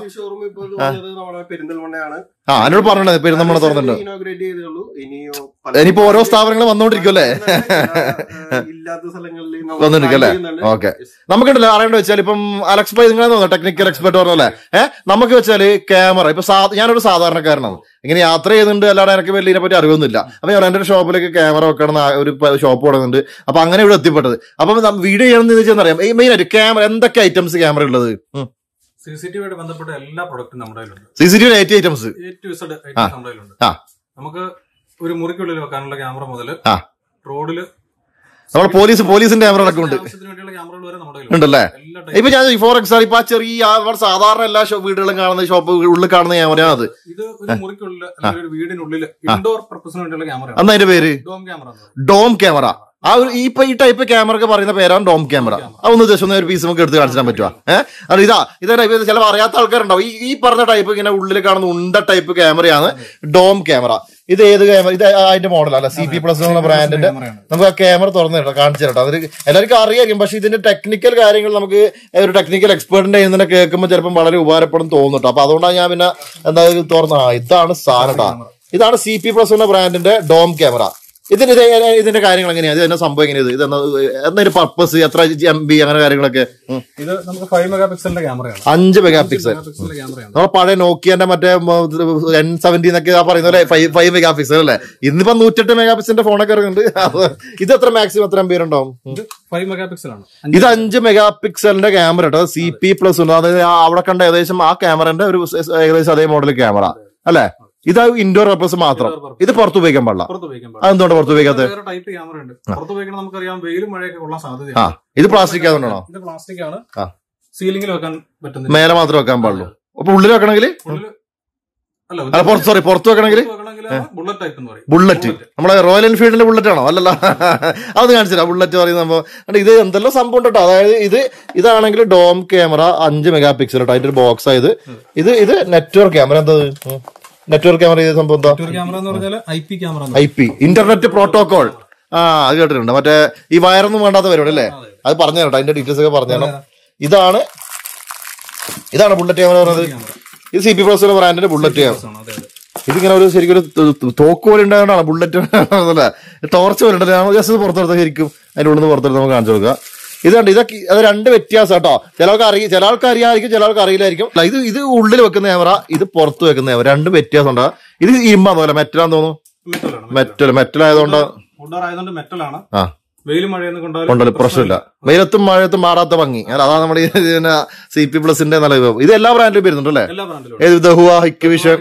ആ എന്നോട് പറഞ്ഞിട്ടുണ്ടായിരുന്നു പെരുന്തൽമണ്ണ തുറന്നിട്ടുണ്ട്. ഇനിയിപ്പോ ഓരോ സ്ഥാപനങ്ങൾ വന്നോണ്ടിരിക്കും അല്ലേ? വന്നോണ്ടിരിക്കും അല്ലേ? ഓക്കെ. നമുക്കുണ്ടല്ലോ അറിയേണ്ട വെച്ചാൽ ഇപ്പം അലക്സ് ഭായി നിങ്ങളെ തോന്നുന്നു ടെക്നിക്കൽ എക്സ്പെർട്ട് പറഞ്ഞല്ലേ? ഏഹ് നമുക്ക് വെച്ചാല് ക്യാമറ ഇപ്പൊ ഞാനൊരു സാധാരണക്കാരനാണ്, ഇങ്ങനെ യാത്ര ചെയ്യുന്നുണ്ട്, അല്ലാതെ എനിക്ക് വലിയ ഇതിനെ പറ്റി അറിവൊന്നുമില്ല. അപ്പൊ ഞാൻ എന്റെ ഷോപ്പിലേക്ക് ക്യാമറ വെക്കണം ഒരു ഷോപ്പ് തുടങ്ങുന്നുണ്ട്. അപ്പൊ അങ്ങനെ ഇവിടെ എത്തിപ്പെട്ടത്. അപ്പം വീഡിയോ ചെയ്യണമെന്ന് വെച്ചാൽ അറിയാം മെയിൻ ആയിട്ട് ക്യാമറ എന്തൊക്കെ ഐറ്റംസ് ക്യാമറ ഉള്ളത്? സി സി ടി വിയുടെ ബന്ധപ്പെട്ട എല്ലാ പ്രൊഡക്റ്റും നമ്മുടെ കയ്യിലുണ്ട്. C C T V eight items നമ്മുടെ കയ്യിലുണ്ട്. നമുക്ക് ഒരു മുറിക്കുള്ളിൽ വെക്കാനുള്ള ക്യാമറ മുതൽ റോഡില് നമ്മുടെ പോലീസ് പോലീസിന്റെ ക്യാമറ ഒക്കെ ഉണ്ട് ഉണ്ടല്ലേ? ഇപ്പൊ ഞാൻ ഫോർ എക്സാമ്പിൾ ഇപ്പൊ ആ ചെറിയ സാധാരണ എല്ലാ വീടുകളും കാണുന്ന ഷോപ്പ് ഉള്ളിൽ കാണുന്ന ക്യാമറയാണ് അത്. ഇത് ഒരു മുറിക്കുള്ളിൽ വീടിനുള്ളിൽ ഇൻഡോർ പർപ്പസിന് വേണ്ടിയുള്ള ക്യാമറ. അന്ന് അതിന്റെ പേര് ഡോം ക്യാമറ. Dome camera. ആ ഒരു ഇപ്പൊ ഈ ടൈപ്പ് ക്യാമറ ഒക്കെ പറയുന്ന പേരാണ് ഡോം ക്യാമറ. അതൊന്ന് ജസ്റ്റ് ഒന്ന് ഒരു പീസ് നമുക്ക് എടുത്ത് കാണിച്ചാൽ പറ്റുക. ഏഹ് അത് ഇതാ ഇതാ ടൈപ്പ് ചില അറിയാത്ത ആൾക്കാരുണ്ടാവും. ഈ ഈ പറഞ്ഞ ടൈപ്പ് ഇങ്ങനെ ഉള്ളിൽ കാണുന്ന ഉണ്ട ടൈപ്പ് ക്യാമറയാണ് ഡോം ക്യാമറ. ഇത് ഏത് ക്യാമറ? ഇത് അതിന്റെ മോഡലല്ല, സി പി പ്ലസ് എന്നുള്ള ബ്രാൻഡിന്റെ. നമുക്ക് ആ ക്യാമറ തുറന്നു കേട്ടോ, കാണിച്ചു തരട്ടോ. അതിൽ എല്ലാവർക്കും അറിയായിരിക്കും, പക്ഷെ ഇതിന്റെ ടെക്നിക്കൽ കാര്യങ്ങൾ നമുക്ക് ഒരു ടെക്നിക്കൽ എക്സ്പേർട്ടിന്റെ ഇതിനെ കേൾക്കുമ്പോൾ ചിലപ്പോൾ വളരെ ഉപകാരപ്പെടും തോന്നുന്നുട്ടോ. അപ്പൊ അതുകൊണ്ടാണ് ഞാൻ പിന്നെ എന്താ തുറന്ന ആ ഇതാണ് സാധനം കേട്ടോ. ഇതാണ് സി പി പ്ലസ് എന്ന ബ്രാൻഡിന്റെ ഡോം ക്യാമറ. ഇതിന്റെ ഇതിന്റെ കാര്യങ്ങൾ എങ്ങനെയാണ്? ഇത് എന്നെ സംഭവം എങ്ങനെയാണ്? ഇത് എന്നൊരു പർപ്പസ്, എത്ര എം ബി അങ്ങനെ കാര്യങ്ങളൊക്കെ? ഇത് നമുക്ക് ഫൈവ് മെഗാ പിക്സലിന്റെ ക്യാമറയാണ്. അഞ്ച് മെഗാ പിക്സൽ. നമ്മൾ പഴയ നോക്കിയന്റെ മറ്റേ എൻ സെവന്റി എന്നൊക്കെ പറയുന്ന പോലെ ഫൈവ് ഫൈവ് മെഗാ പിക്സൽ അല്ലേ? ഇന്നിപ്പോ നൂറ്റെട്ട് മെഗാ പിക്സലിന്റെ ഫോണൊക്കെ ഇറങ്ങുന്നുണ്ട്. ഇത് എത്ര മാക്സിമം എത്ര എം ബി ഉണ്ടാവും? ഫൈവ് മെഗാ പിക്സൽ ആണ്. ഇത് അഞ്ച് മെഗാ പിക്സലിന്റെ ക്യാമറ കേട്ടോ, സി പി പ്ലസ് ഉണ്ട്. അതായത് അവിടെ കണ്ട ഏകദേശം ആ ക്യാമറന്റെ ഒരു ഏകദേശം അതേ മോഡൽ ക്യാമറ അല്ലെ? ഇത് ഇൻഡോർ പർപ്പസ് മാത്രം. ഇത് പുറത്ത് ഉപയോഗിക്കാൻ പാടില്ല. അതെന്തുകൊണ്ട് പുറത്ത് ഉപയോഗിക്കാത്തത്? ടൈപ്പ് ക്യാമറ ഉണ്ട്, പുറത്ത് ഉപയോഗിക്കണം. നമുക്കറിയാം വെയിലും മഴയൊക്കെ കൊള്ളാൻ ആ സാധ്യതയാണ്. ഇത് പ്ലാസ്റ്റിക് ആയതുകൊണ്ടാണോ? ഇത് പ്ലാസ്റ്റിക് ആണ്. സീലിംഗിൽ വെക്കാൻ പറ്റുന്നില്ല, മേലെ മാത്രമേ വെക്കാൻ പാടുള്ളൂ. അപ്പൊ ഉള്ളിൽ വെക്കണമെങ്കിൽ അല്ല പുറത്ത് സോറി പുറത്ത് വെക്കണമെങ്കിൽ ബുള്ളറ്റ് ടൈപ്പ് എന്ന് പറയും. ബുള്ളറ്റ് നമ്മളെ റോയൽ എൻഫീൽഡിന്റെ ബുള്ളറ്റ് ആണോ? അല്ലല്ലോ, അത് കാണിച്ചില്ല. ബുള്ളറ്റ് പറയുന്ന സംഭവം ഇത് എന്തെല്ലാം സംഭവം ഉണ്ട് കേട്ടോ. അതായത് ഇത് ഇതാണെങ്കിൽ ഡോം ക്യാമറ അഞ്ച് മെഗാ പിക്സൽ കേട്ടോ. അതിന്റെ ഒരു ബോക്സ് ആയത് ഇത് ഇത് നെറ്റ്വർക്ക് ക്യാമറ. എന്താ നെറ്റ്വർക്ക് ക്യാമറ? ചെയ്ത സംഭവം എന്താ? ക്യാമറ എന്ന് പറഞ്ഞാൽ I P camera, I P internet protocol. ആ അത് കേട്ടിട്ടുണ്ട്. മറ്റേ ഈ വയറൊന്നും വേണ്ടാത്ത പരിപാടി അല്ലേ? അത് പറഞ്ഞു കേട്ടോ, അതിന്റെ ഡീറ്റെയിൽസ് ഒക്കെ പറഞ്ഞു തരണം. ഇതാണ് ഇതാണ് ബുള്ളറ്റ് ക്യാമറ പറയുന്നത്. ഇത് സി പി പ്ലസ് ബ്രാൻഡിന്റെ ബുള്ളറ്റ് ക്യാമറ. ഇതിങ്ങനെ ഒരു ശരിക്കും ഒരു തോക്ക് പോലെ ഉണ്ടായതുകൊണ്ടാണ് ബുള്ളറ്റ് അല്ലേ, ടോർച്ച് പോലെ ഉണ്ടല്ലോ. ജസ്റ്റ് പുറത്തെടുത്ത ശരിക്കും അതിന്റെ ഉള്ളിൽ നിന്ന് പുറത്തെടുത്ത് നമുക്ക് കാണിച്ചു കൊടുക്കുക. ഇതുണ്ട്. ഇതൊക്കെ അത് രണ്ട് വ്യത്യാസം കേട്ടോ. ചിലർക്ക് അറിയാം, ചില ആൾക്ക് അറിയാമായിരിക്കും, ചില ആൾക്ക് അറിയില്ലായിരിക്കും. ഇത് ഇത് ഉള്ളിൽ വെക്കുന്ന ക്യാമറ, ഇത് പുറത്ത് വെക്കുന്ന ക്യാമറ, രണ്ടും വ്യത്യാസം ഉണ്ടാകും. ഇത് ഇരുമ്പാന്ന് പോലെ മെറ്റലാന്ന് തോന്നുന്നു. മെറ്റൽ മെറ്റൽ ആയതുകൊണ്ട് മെറ്റലാണ്. ആ വെയിലും മഴയൊന്നും കൊണ്ടല്ലോ പ്രശ്നമില്ല. വെയിലത്തും മഴയത്തും മാറാത്ത ഭംഗി. അതാണ് നമ്മുടെ ഇതിന് സി പി പ്ലസിന്റെ നല്ല വിഭവം. ഇത് എല്ലാ ബ്രാൻഡിലും വരുന്നുണ്ട് അല്ലേ? ഏത് ദഹുവ, ഹിക്വിഷൻ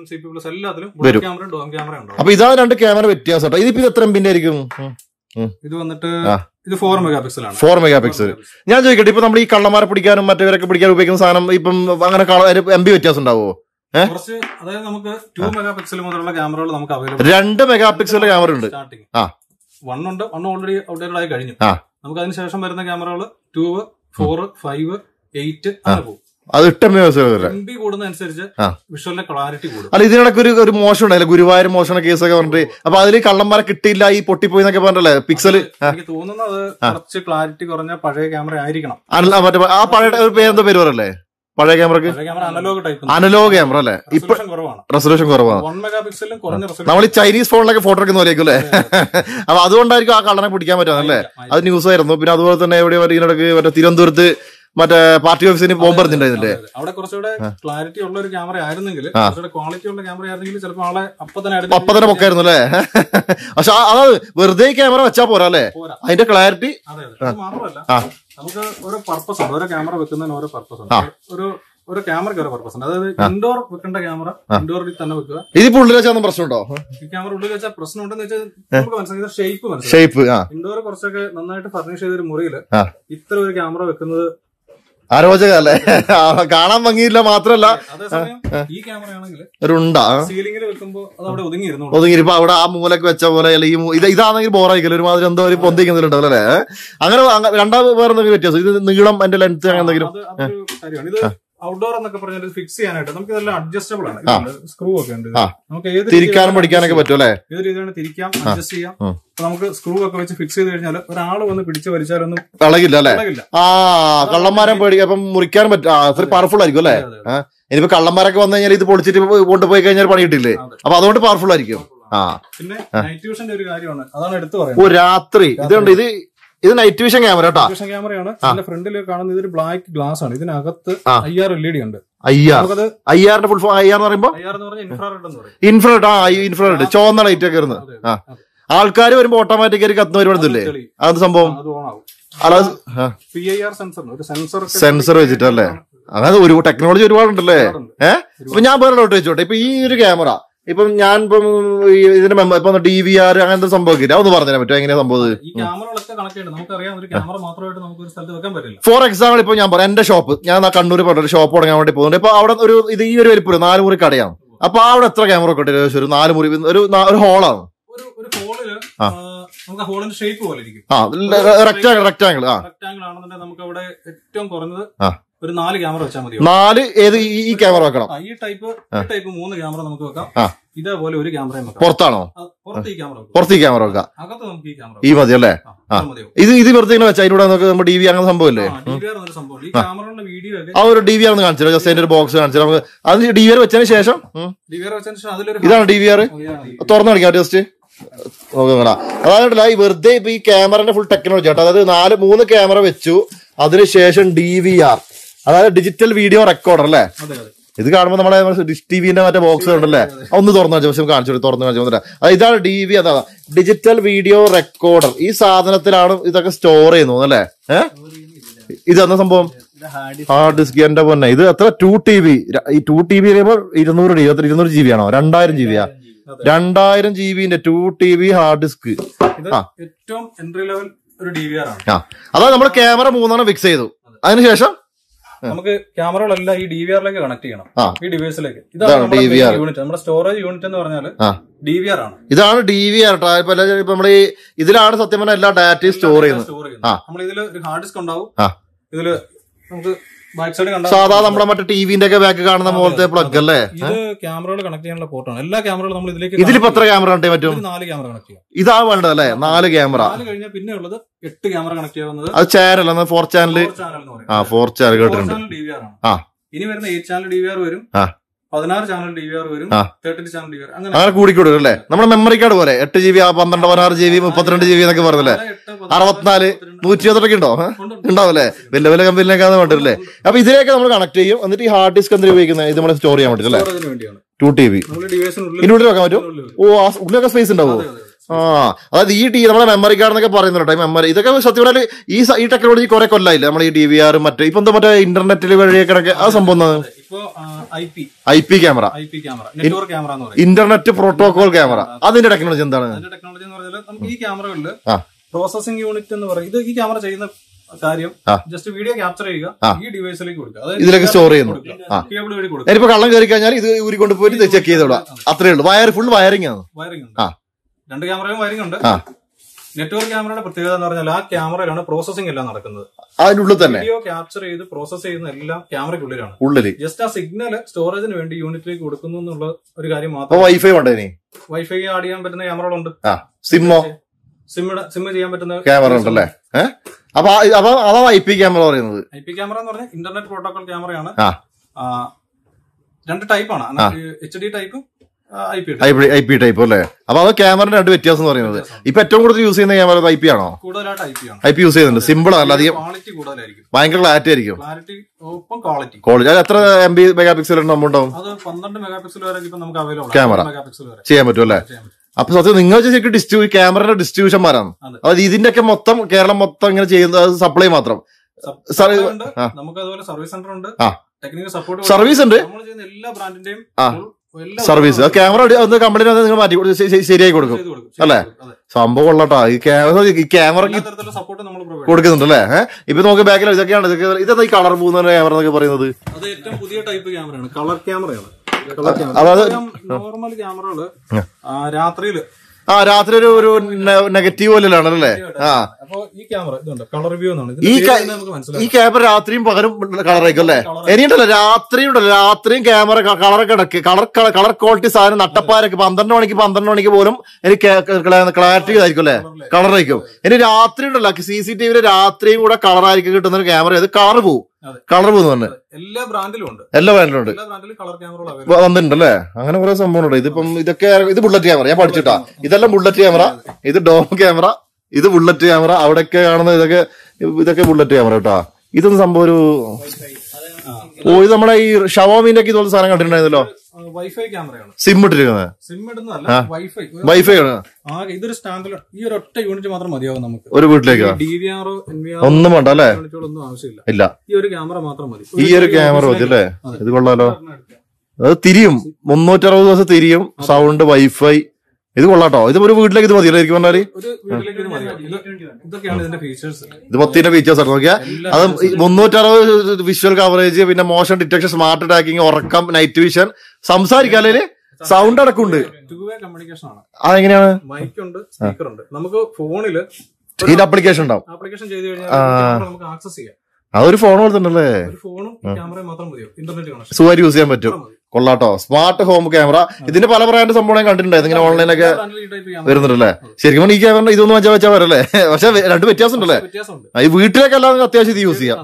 വരും. അപ്പൊ ഇതാണ് രണ്ട് ക്യാമറ വ്യത്യാസം കേട്ടോ. ഇതിപ്പോ എത്ര എംബിന്റെ ആയിരിക്കും? ഇത് വന്നിട്ട് ഇത് ഫോർ മെഗാ പിക്സൽ ആണ്. Four mega pixel. ഞാൻ ചോദിക്കട്ടെ, ഇപ്പൊ നമ്മൾ ഈ കള്ളന്മാരെ പിടിക്കാനും മറ്റവരൊക്കെ പിടിക്കാനും ഉപയോഗിക്കുന്ന സാധനം ഇപ്പം അങ്ങനെ എം ബി വ്യത്യാസം ഉണ്ടാവുമോ? കുറച്ച് അതായത് നമുക്ക് ടു മെഗാ പിക്സൽ മുതലുള്ള ക്യാമറകൾ നമുക്ക് അവൈലബിൾ. രണ്ട് മെഗാ പിക്സലിന്റെ ക്യാമറ ഉണ്ട്. ആ വൺ ഉണ്ട്, വൺ ഓൾറെഡി ഔട്ട്ഡേറ്റഡ് ആയി കഴിഞ്ഞു. നമുക്ക് അതിനുശേഷം വരുന്ന ക്യാമറകൾ ടു, ഫോർ, ഫൈവ്, എയ്റ്റ് അങ്ങനെ പോകും. അത് എട്ട് എം ബി കൂടുന്നതനുസരിച്ച് വിഷ്വലിന്റെ ക്ലാരിറ്റി കൂടും. അല്ല ഇതിനിടയ്ക്ക് ഒരു ഒരു മോശം ഉണ്ടായില്ല, ഗുരുവായൂർ മോഷണ കേസൊക്കെ പറഞ്ഞിട്ട്. അപ്പൊ അതിൽ കള്ളന്മാരെ കിട്ടിയില്ല, ഈ പൊട്ടിപ്പോയി എന്നൊക്കെ പറഞ്ഞല്ലേ പിക്സൽ. എനിക്ക് തോന്നുന്നത് കുറച്ച് ക്ലാരിറ്റി കുറഞ്ഞ പഴയ ക്യാമറ ആയിരിക്കണം. മറ്റേ ആ പഴയ ഒരു പേരെന്തോ പേര് പറയല്ലേ പഴയ ക്യാമറക്ക്? അനലോഗ് ടൈപ്പ്, അനലോഗ് ക്യാമറ അല്ലേ? ഇപ്പൊ റെസൊല്യൂഷൻ കുറവാണ്. വൺ മെഗാ പിക്സലും കുറഞ്ഞ നമ്മൾ ഈ ചൈനീസ് ഫോണിലൊക്കെ ഫോട്ടോ എടുക്കുന്ന പോലെയായിരിക്കും അല്ലേ? അപ്പൊ അതുകൊണ്ടായിരിക്കും ആ കള്ളനെ പിടിക്കാൻ പറ്റുന്നല്ലേ? അത് ന്യൂസ് ആയിരുന്നു. പിന്നെ അതുപോലെ തന്നെ എവിടെ ഇതിനിടക്ക് മറ്റേ തിരുവനന്തപുരത്ത് മറ്റേ പാർട്ടി ഓഫീസിന് പോകുമ്പോൾ പറഞ്ഞിട്ടുണ്ടായിരുന്നില്ലേ? അവിടെ കുറച്ചുകൂടെ ക്ലാരിറ്റി ഉള്ള ഒരു ക്യാമറ ആയിരുന്നെങ്കിൽ, ക്വാളിറ്റി ഉള്ള ക്യാമറ ആയിരുന്നെങ്കിൽ ചിലപ്പോൾ ആളെ അപ്പൊ തന്നെ അപ്പൊ തന്നെ പൊക്കായിരുന്നു അല്ലേ? പക്ഷെ അത് വെറുതെ ക്യാമറ വെച്ചാൽ പോരാ അല്ലേ? അതിന്റെ ക്ലാരിറ്റി മാത്രമല്ല, നമുക്ക് ഓരോ പർപ്പസ് ഉണ്ട്. ഓരോ ക്യാമറ വെക്കുന്നതിന് ഓരോ പർപ്പസ് ഉണ്ട്. ഒരു ഒരു ക്യാമറയ്ക്ക് ഓരോ പർപ്പസ് ഉണ്ട്. അതായത് ഇൻഡോർ വെക്കേണ്ട ക്യാമറ ഇൻഡോറിൽ തന്നെ വെക്കുക. ഇതിപ്പോ ഉള്ളിൽ വെച്ചാൽ പ്രശ്നമുണ്ടോ? ഈ ക്യാമറ ഉള്ളിൽ വെച്ചാൽ പ്രശ്നം ഉണ്ടെന്ന് വെച്ചാൽ നമുക്ക് മനസ്സിലാക്കി ഷേപ്പ് മനസ്സിലായി. ഷേപ്പ് ഇൻഡോർ കുറച്ചൊക്കെ നന്നായിട്ട് ഫർണിഷ് ചെയ്തൊരു മുറിയിൽ ഇത്ര ഒരു ക്യാമറ വെക്കുന്നത് ആരോചകല്ലേ? കാണാൻ ഭംഗിയില്ല മാത്രല്ല, ഈ ക്യാമറ ആണെങ്കിൽ ഒരു ഉണ്ടാ സീലിംഗിൽ വെക്കുമ്പോൾ അത് അവിടെ ഒതുങ്ങിയിരുന്നു. ഒതുങ്ങിയിരിപ്പോ അവിടെ ആ മൂലൊക്കെ വെച്ച പോലെ ഈ ഇത് ഇതാണെങ്കിൽ ബോറായിക്കല്ലോ, ഒരുമാതിരി എന്തോ ഒരു പൊന്തിക്കുന്നുണ്ടാവും അല്ലേ? അങ്ങനെ രണ്ടാമത് വേറെ എന്തെങ്കിലും വ്യത്യാസം? ഇത് നീളം എന്റെ ലെങ്ത് അങ്ങനെ എന്തെങ്കിലും? കാര്യമാണ് ഇത്. ഔട്ട്ഡോർ എന്നൊക്കെ പറഞ്ഞാൽ ഫിക്സ് ചെയ്യാനായിട്ട് നമുക്ക് ഇതെല്ലാം അഡ്ജസ്റ്റബിൾ ആണ്. സ്ക്രൂ ഒക്കെ ഉണ്ട്. നമുക്ക് ഏത് തിരിക്കാനും പഠിക്കാനൊക്കെ പറ്റും അല്ലേ? ഏത് രീതിയിലാണ് തിരിക്കാം, അഡ്ജസ്റ്റ് ചെയ്യാം. നമുക്ക് സ്ക്രൂ ഒക്കെ വെച്ച് ഫിക്സ് ചെയ്ത് കഴിഞ്ഞാൽ ഒരാൾ വന്ന് പിടിച്ച് വലിച്ചാലൊന്നും ഇളകില്ല അല്ലേ? ആ കള്ളന്മാരെ പേടി അപ്പം മുറിക്കാനും പറ്റും. അത്ര പവർഫുൾ ആയിരിക്കും അല്ലേ? ഇനിയിപ്പോ കള്ളന്മാരൊക്കെ വന്നു കഴിഞ്ഞാൽ ഇത് പൊളിച്ചിട്ട് കൊണ്ടുപോയി കഴിഞ്ഞാൽ പണി കിട്ടില്ലേ? അപ്പൊ അതുകൊണ്ട് പവർഫുൾ ആയിരിക്കും. ആ പിന്നെ നൈറ്റ് വിഷന്റെ ഒരു കാര്യമാണ്, അതാണ് എടുത്തു പറയുന്നത്. ഓ രാത്രി ഇതുണ്ട്. ഇത് ഇത് നൈറ്റ് വിഷൻ ക്യാമറ കേട്ടോ. വിഷൻ ക്യാമറയാണ്. ഇതിന്റെ ഫ്രണ്ടിൽ കാണുന്നത് ഇതൊരു ബ്ലാക്ക് ഗ്ലാസ് ആണ്. ഇതിനകത്ത് I R L E D ഉണ്ട്. ഐ ആർ ഐ ആറിന്റെ ഫുൾ ഫോം ഐ ആർ എന്ന് പറയുമ്പോ ഇൻഫ്രാറെഡ്. ആ ഇൻഫ്രാറെഡ് ചുവന്ന ലൈറ്റ് ഒക്കെ വരുന്നത്. ആ ആൾക്കാർ വരുമ്പോ ഓട്ടോമാറ്റിക്കായി കത്തുന്ന വരുമ്പോഴത്തില്ലേ അത് സംഭവം? സെൻസർ വെച്ചിട്ടല്ലേ? അതായത് ഒരു ടെക്നോളജി ഒരുപാടുണ്ടല്ലേ? ഏഹ് ഇപ്പൊ ഞാൻ വേറെ ഡൗട്ട് വെച്ചോട്ടെ. ഇപ്പൊ ഈ ഒരു ക്യാമറ ഇപ്പം ഞാൻ ഇപ്പം ഇതിന്റെ ഇപ്പൊ ഡി വി ആർ അങ്ങനത്തെ സംഭവിക്കില്ല, അതൊന്ന് പറഞ്ഞുതരാൻ പറ്റുമോ എങ്ങനെയാ സംഭവം? ഫോർ എക്സാമ്പിൾ ഇപ്പൊ ഞാൻ പറയാം, എന്റെ ഷോപ്പ്, ഞാൻ കണ്ണൂർ പോയിട്ട് ഒരു ഷോപ്പ് തുടങ്ങാൻ വേണ്ടി പോകുന്നുണ്ട്. ഇപ്പൊ അവിടെ ഒരു ഇത് ഈ ഒരു വലിപ്പം നാല് മുറി കടയാണ്. അപ്പൊ അവിടെ എത്ര ക്യാമറ ഒക്കെ ഉണ്ട്? ഒരു നാല് മുറി ഒരു ഒരു ഹോളാണ്. ഒരു ഹോളില് നമുക്ക് ഹോളിന്റെ ഷേപ്പ് പോലെ ഇരിക്കും. റെക്ടാങ്കിൾ റെക്ടാങ്കിൾ ആ റെക്ടാങ്കിൾ ആണെന്നുണ്ടെങ്കിൽ നമുക്ക് അവിടെ ഏറ്റവും കുറഞ്ഞത് ഒരു നാല് ക്യാമറ വെച്ചാൽ മതി. നാല് ഏത് ഈ ക്യാമറ വെക്കണം? ഈ ടൈപ്പ് ഈ ടൈപ്പ് മൂന്ന് ക്യാമറ നമുക്ക് വെക്കാം. ഇതേപോലെ ഒരു ക്യാമറയും വെക്കാം. പുറത്താണോ? പുറത്ത് ഈ ക്യാമറ പുറത്ത് ഈ ക്യാമറ വെക്കാം. അകത്ത് നമുക്ക് ഈ ക്യാമറ ഈ മതി അല്ലേ? ഇത് ഇത് വെറുതെ ഇങ്ങനെ വെച്ചാൽ അതിലൂടെ നമുക്ക് നമ്മുടെ ഡി വി അങ്ങനെ സംഭവമില്ലേ? സംഭവം ഈ ക്യാമറയുടെ വീഡിയോ ആ ഒരു ഡി വി ആർ ഒന്ന് കാണിച്ചു ജസ്റ്റ് അതിന്റെ ഒരു ബോക്സ് കാണിച്ചു നമുക്ക്. അതിന് ഡി വി ആർ വെച്ചതിന് ശേഷം ഡി വി ആർ വെച്ചതിന് ശേഷം അതിലൊരു ഇതാണ് ഡി വി ആർ തുറന്നു കാണിക്കാം ജസ്റ്റ് നോക്കണ. അതായത് ഈ വെറുതെ ഇപ്പൊ ഈ ക്യാമറന്റെ ഫുൾ ടെക്നോളജി ആട്ടോ. അതായത് നാല് മൂന്ന് ക്യാമറ വെച്ചു, അതിനുശേഷം ഡി വി ആർ അതായത് ഡിജിറ്റൽ വീഡിയോ റെക്കോർഡർ അല്ലേ? ഇത് കാണുമ്പോൾ നമ്മുടെ ഡിഷ് ടിവിന്റെ മറ്റേ ബോക്സ് ഉണ്ടല്ലേ, ഒന്ന് തുറന്നു വെച്ചാൽ കാണിച്ചു തുറന്നു കാണിച്ചു. ഇതാണ് ഡി വി, അതാ ഡിജിറ്റൽ വീഡിയോ റെക്കോർഡർ. ഈ സാധനത്തിലാണ് ഇതൊക്കെ സ്റ്റോർ ചെയ്യുന്നത് അല്ലേ? ഏഹ് ഇതെന്ന സംഭവം ഹാർഡ് ഡിസ്ക്. എന്റെ പൊന്നെ ഇത് എത്ര ടു ടി ബി ഈ ടു ടി ബി കഴിയുമ്പോൾ ഇരുന്നൂറ് ഡി ഇരുന്നൂറ് ജി ബി ആണോ? രണ്ടായിരം ജി ബിയാ? രണ്ടായിരം ജി ബിന്റെ two T B hard disk. ഏറ്റവും എൻട്രി ലെവൽ ഒരു ഡി വി ആർ ആണ്. ആ അതായത് നമ്മൾ ക്യാമറ മൂന്നെണ്ണം ഫിക്സ് ചെയ്തു, അതിനുശേഷം നമുക്ക് ക്യാമറകളെല്ലാം ഈ ഡി വി ആറിലേക്ക് കണക്ട് ചെയ്യണം, ഈ ഡിവൈസിലേക്ക്. ഇതാണ് യൂണിറ്റ്, നമ്മുടെ സ്റ്റോറേജ് യൂണിറ്റ് എന്ന് പറഞ്ഞാൽ ഡി വി ആർ ആണ്. ഇതാണ് ഡി വി ആർ. ഇപ്പൊ നമ്മൾ ഇതിലാണ് സത്യം പറഞ്ഞാൽ എല്ലാ ഡാറ്റയും സ്റ്റോർ ചെയ്യുന്നത്. നമ്മൾ ഇതില് ഒരു ഹാർഡ് ഡിസ്ക് ഉണ്ടാവും, ഇതില് നമുക്ക് ബാക്ക് സൈഡ് കണ്ടാൽ സാധാ നമ്മുടെ മറ്റേ ടിവിന്റെ ഒക്കെ ബാക്ക് കാണുന്ന പോലത്തെ പ്ലഗ് അല്ലേ? ഇത് ക്യാമറകൾ കണക്ട് ചെയ്യാനുള്ള പോർട്ടാണ്. എല്ലാ ക്യാമറകളും നമ്മൾ ഇതിലേക്ക് ഇതിലിപ്പോ എത്ര ക്യാമറ കണക്ട് ചെയ്യാൻ പറ്റും? നാല് ക്യാമറ കണക്ട് ചെയ്യാം. ഇതാ വേണ്ടത് അല്ലേ? നാല് ക്യാമറ. നാല് കഴിഞ്ഞാൽ പിന്നെ ഉള്ളത് എട്ട് ക്യാമറ കണക്ട് ചെയ്യാവുന്നത്. അത് ചാനൽ ഫോർ ചാനൽ ആ ഫോർ ചാനൽ കേട്ടിട്ടുണ്ട്. ഡി വി ആർ ആണ്. ഇനി വരുന്ന eight channel D V R വരും, പതിനാറ് ചാനൽ ഡി വി ആർ വരും, thirty channel D V R, അങ്ങനെ കൂടിക്കൂടും അല്ലേ? നമ്മുടെ മെമ്മറി കാർഡ് പോലെ എട്ട് ജി ബി പന്ത്രണ്ട് പതിനാറ് ജി ബി മുപ്പത്തിരണ്ട് ജി ബി എന്നൊക്കെ പറഞ്ഞല്ലേ? അറുപത്തിനാല് നൂറ്റി ഇരുപത്തൊക്കെ ഉണ്ടോ? ഉണ്ടാവല്ലേ? വലിയ വലിയ കമ്പനിയിലൊക്കെ വേണ്ടില്ലേ? അപ്പൊ ഇതിലേക്ക് നമ്മൾ കണക്ട് ചെയ്യും. എന്നിട്ട് ഈ ഹാർഡ് ഡിസ്ക് എന്തിനാ ഉപയോഗിക്കുന്നത്? ഇത് നമ്മളെ സ്റ്റോർ ചെയ്യാൻ പറ്റില്ല അല്ലേ? ടു ടി ബി ഇതിനുള്ളിൽ വെക്കാൻ പറ്റും. ഓ ആ ഉള്ളിലൊക്കെ സ്പേസ് ഉണ്ടാവോ? ആ അതായത് ഈ ടി നമ്മുടെ മെമ്മറി കാർഡ് എന്നൊക്കെ പറയുന്നുണ്ടോ? മെമ്മറി ഇതൊക്കെ സത്യം പറഞ്ഞാൽ ഈ ഈ ടെക്നോളജി കുറെ കൊല്ലായില്ലേ നമ്മൾ ഈ ഡി വി ആർ മറ്റേ ഇപ്പൊ എന്താ മറ്റേ ഇന്റർനെറ്റിൽ വഴിയൊക്കെ ആ സംഭവം I P camera, internet protocol camera. അതിന്റെ ടെക്നോളജി എന്താണ്? ടെക്നോളജി എന്ന് പറഞ്ഞാൽ നമുക്ക് ഈ ക്യാമറകളിൽ പ്രോസസിംഗ് യൂണിറ്റ് എന്ന് പറയും. ഇത് ഈ ക്യാമറ ചെയ്യുന്ന കാര്യം ജസ്റ്റ് വീഡിയോ ക്യാപ്ചർ ചെയ്യുക, ഈ ഡിവൈസിലേക്ക് കൊടുക്കുക, ഇതിലേക്ക് സ്റ്റോർ ചെയ്യുന്നു. കേബിൾ വഴി കൊടുക്കുക. ഇനിയിപ്പോ കള്ളം കയറി കഴിഞ്ഞാൽ ഇത് ഊരി കൊണ്ടുപോയിട്ട് ചെക്ക് ചെയ്തോളാം. അത്രേ ഉള്ളൂ. വയർ ഫുൾ വയറിംഗ് ആണ്. വയറിംഗ് ഉണ്ട്, രണ്ട് ക്യാമറയും വയറിംഗ് ഉണ്ട്. നെറ്റ്വർക്ക് ക്യാമറയുടെ പ്രത്യേകത എന്ന് പറഞ്ഞാൽ ആ ക്യാമറയിലാണ് പ്രോസസിംഗ് എല്ലാം നടക്കുന്നത്. അതിനുള്ളിൽ തന്നെ വീഡിയോ ക്യാപ്ചർ ചെയ്ത് പ്രോസസ് ചെയ്യുന്ന എല്ലാം ക്യാമറയ്ക്കുള്ളിലാണ്. ഉള്ളിൽ ജസ്റ്റ് ആ സിഗ്നൽ സ്റ്റോറേജിന് വേണ്ടി യൂണിറ്റിലേക്ക് കൊടുക്കുന്നു എന്നുള്ള ഒരു കാര്യം മാത്രം. വൈഫൈ ഉണ്ടോ? വൈഫൈ ആഡ് ചെയ്യാൻ പറ്റുന്ന ക്യാമറകളുണ്ട്. സിമ്മോ സിം സിം ചെയ്യാൻ പറ്റുന്ന ക്യാമറ ഉണ്ടല്ലേ? അപ്പൊ അപ്പൊ അതാണ് ഐ പി ക്യാമറ പറയുന്നത്. ഐ പി ക്യാമറ എന്ന് പറഞ്ഞാൽ ഇന്റർനെറ്റ് പ്രോട്ടോകോൾ ക്യാമറയാണ്. രണ്ട് ടൈപ്പാണ്, H D type, I P type അല്ലേ? അപ്പൊ അത് ക്യാമറയുടെ രണ്ട് വ്യത്യാസം എന്ന് പറയുന്നത്. ഇപ്പൊ ഏറ്റവും കൂടുതൽ യൂസ് ചെയ്യുന്ന ക്യാമറ ഐ പി ആണോ? കൂടുതലായിട്ട് ഐ പി ആണ്. ഐ പി യൂസ് ചെയ്യുന്നുണ്ട്. സിമ്പിൾ അല്ല, അധികം ക്വാളിറ്റി കൂടുതലായിരിക്കും, ഭയങ്കര ക്ലാരിറ്റി ആയിരിക്കും. ക്വാളിറ്റി ക്വാളിറ്റി അത് എത്ര എം ബി മെഗാ പിക്സൽ ഉണ്ടാവും? അത് പന്ത്രണ്ട് മെഗാ പിക്സൽ വരെ ഇപ്പൊ നമുക്ക് അവൈലബിൾ ക്യാമറ ചെയ്യാൻ പറ്റും അല്ലേ? അപ്പൊ സത്യം നിങ്ങൾ ശരിക്കും ഡിസ്ട്രിബ്യൂ ക്യാമറയുടെ ഡിസ്ട്രിബ്യൂഷന്മാരാണ്. അതായത് ഇതിന്റെ ഒക്കെ മൊത്തം കേരളം മൊത്തം ഇങ്ങനെ ചെയ്യുന്നത് സപ്ലൈ മാത്രം. നമുക്ക് അതുപോലെ സർവീസ് സെന്റർ ഉണ്ട്, ടെക്നിക്കൽ സപ്പോർട്ട് സർവീസ് ഉണ്ട്, എല്ലാ ബ്രാൻഡിന്റെയും സർവീസ്. ക്യാമറ ഒന്ന് കമ്പനി നിങ്ങൾ മാറ്റി ശരിയായി കൊടുക്കും അല്ലേ? സംഭവം ഉള്ളട്ടോ. ഈ ക്യാമറ ഈ ക്യാമറക്ക് കൊടുക്കുന്നുണ്ട് അല്ലേ? ഇപ്പൊ നമുക്ക് ബാക്കിൽ ഇതൊക്കെയാണ്. ഇതൊക്കെ ഇതെന്താ ഈ കളർ പോകുന്ന ക്യാമറ എന്നൊക്കെ പറയുന്നത്? അത് ഏറ്റവും പുതിയ ടൈപ്പ് ക്യാമറയാണ്, കളർ ക്യാമറയാണ്. അതായത് നോർമൽ ക്യാമറകള് രാത്രിയില് ആ രാത്രി ഒരു ഒരു നെഗറ്റീവ് പോലെയാണല്ലേ? ആ അപ്പൊ ഈ ക്യാമറ ഇതുണ്ട്, കളർ വ്യൂ എന്നാണ്. ഈ ക്യാമറ രാത്രിയും പകലും കളറായിരിക്കും അല്ലേ? ഇനിയുണ്ടല്ലോ രാത്രിയും ഉണ്ടല്ലോ, രാത്രിയും ക്യാമറ കളറൊക്കെ ഇടയ്ക്ക് കളർ കളർ ക്വാളിറ്റി സാധനം നട്ടപ്പാരൊക്കെ പന്ത്രണ്ട് മണിക്ക് പന്ത്രണ്ട് മണിക്ക് പോലും എനിക്ക് ക്ലാരിറ്റി ആയിരിക്കും അല്ലേ? കളറായിരിക്കും. ഇനി രാത്രി ഉണ്ടല്ലോ സി സി ടി വിയില് രാത്രിയും കൂടെ കളറായിരിക്കും കിട്ടുന്ന ഒരു ക്യാമറ. അത് കളർ പോവും, കളർ പോകുന്നു തന്നെ എല്ലാ ബ്രാൻഡിലും ഉണ്ട്. എല്ലാ ബ്രാൻഡിലും ഉണ്ട്, വന്നിട്ടുണ്ടല്ലേ? അങ്ങനെ കുറെ സംഭവങ്ങളുണ്ട്. ഇതിപ്പം ഇതൊക്കെ ഇത് ബുള്ളറ്റ് ക്യാമറ ഞാൻ പഠിച്ചിട്ടാ. ഇതെല്ലാം ബുള്ളറ്റ് ക്യാമറ, ഇത് ഡോം ക്യാമറ, ഇത് ബുള്ളറ്റ് ക്യാമറ. അവിടെയൊക്കെ കാണുന്ന ഇതൊക്കെ ഇതൊക്കെ ബുള്ളറ്റ് ക്യാമറ കേട്ടാ. ഇതൊന്നും സംഭവം ഒരു ഓ ഇത് നമ്മുടെ ഈ ഷവോമിന്റെ ഒക്കെ ഇതുപോലെ സാധനം കണ്ടിട്ടുണ്ടായിരുന്നല്ലോ. വൈഫൈ ക്യാമറയാണ്, സിം ഇട്ടിരിക്കുന്നത്. സിം ഇടുന്നതല്ല, വൈഫൈ വൈഫൈ ആണ്. ഇതൊരു സ്റ്റാൻഡ്, ഈ ഒരു ഒറ്റ യൂണിറ്റ് മാത്രം മതിയാവും നമുക്ക് ഒരു വീട്ടിലേക്ക്. ഡി വി ആറോ എൻ വി ആറോ ഒന്നും വേണ്ട അല്ലേ? ഒന്നും ആവശ്യമില്ല. ഇല്ല, ഈ ഒരു ക്യാമറ മാത്രം മതി. ഈ ഒരു ക്യാമറ മതി അല്ലേ? ഇത് കൊള്ളാലോ. അത് തിരിയും, മുന്നൂറ്ററുപത് ദിവസം തിരിയും, സൗണ്ട്, വൈഫൈ. ഇത് കൊള്ളാട്ടോ. ഇത് ഒരു വീട്ടിലേക്ക് ഇത് മതിയല്ലോ എനിക്ക് പറഞ്ഞാല്. ഇത് മൊത്തത്തിന്റെ ഫീച്ചേഴ്സ് ആണ് നോക്കിയാ. അത് മുന്നൂറ്ററുപത് വിഷ്വൽ കവറേജ്, പിന്നെ മോഷൻ ഡിറ്റക്ഷൻ, സ്മാർട്ട് ടാക്കിങ്, ഉറക്കം, നൈറ്റ് വിഷൻ, സംസാരിക്കാല്ലേ? സൗണ്ട് അടക്കമുണ്ട്. ടു വേ കമ്മ്യൂണിക്കേഷൻ ആണ്. അതെങ്ങനെയാണ്? മൈക്ക് ഉണ്ട്, സ്പീക്കർ ഉണ്ട്. നമുക്ക് ഫോണില് ഇത് ആപ്ലിക്കേഷൻ ഉണ്ടാവും. ആപ്ലിക്കേഷൻ ചെയ്ത് കഴിഞ്ഞാൽ നമുക്ക് ആക്സസ് ചെയ്യാം. അതൊരു ഫോൺ പോലത്തുണ്ടല്ലേ? ഒരു ഫോണും ക്യാമറയും മാത്രം മതിയോ? ഇന്റർനെറ്റ് കണക്ഷൻ സുഖമായിട്ട് യൂസ് ചെയ്യാൻ പറ്റും. കൊള്ളാട്ടോ, സ്മാർട്ട് ഹോം ക്യാമറ. ഇതിന്റെ പല ബ്രാൻഡ് സംഭവം ഞാൻ കണ്ടിട്ടുണ്ടായിരുന്നു ഇങ്ങനെ ഓൺലൈനൊക്കെ വരുന്നുണ്ടല്ലേ. ശരിക്കും ഈ ക്യാമറ ഇതൊന്നും വെച്ചാൽ വെച്ചാൽ വരല്ലേ, പക്ഷെ രണ്ട് വ്യത്യാസം ഉണ്ടല്ലേ. ഈ വീട്ടിലേക്ക് അല്ലാതെ അത്യാവശ്യം ഇത് യൂസ് ചെയ്യാം.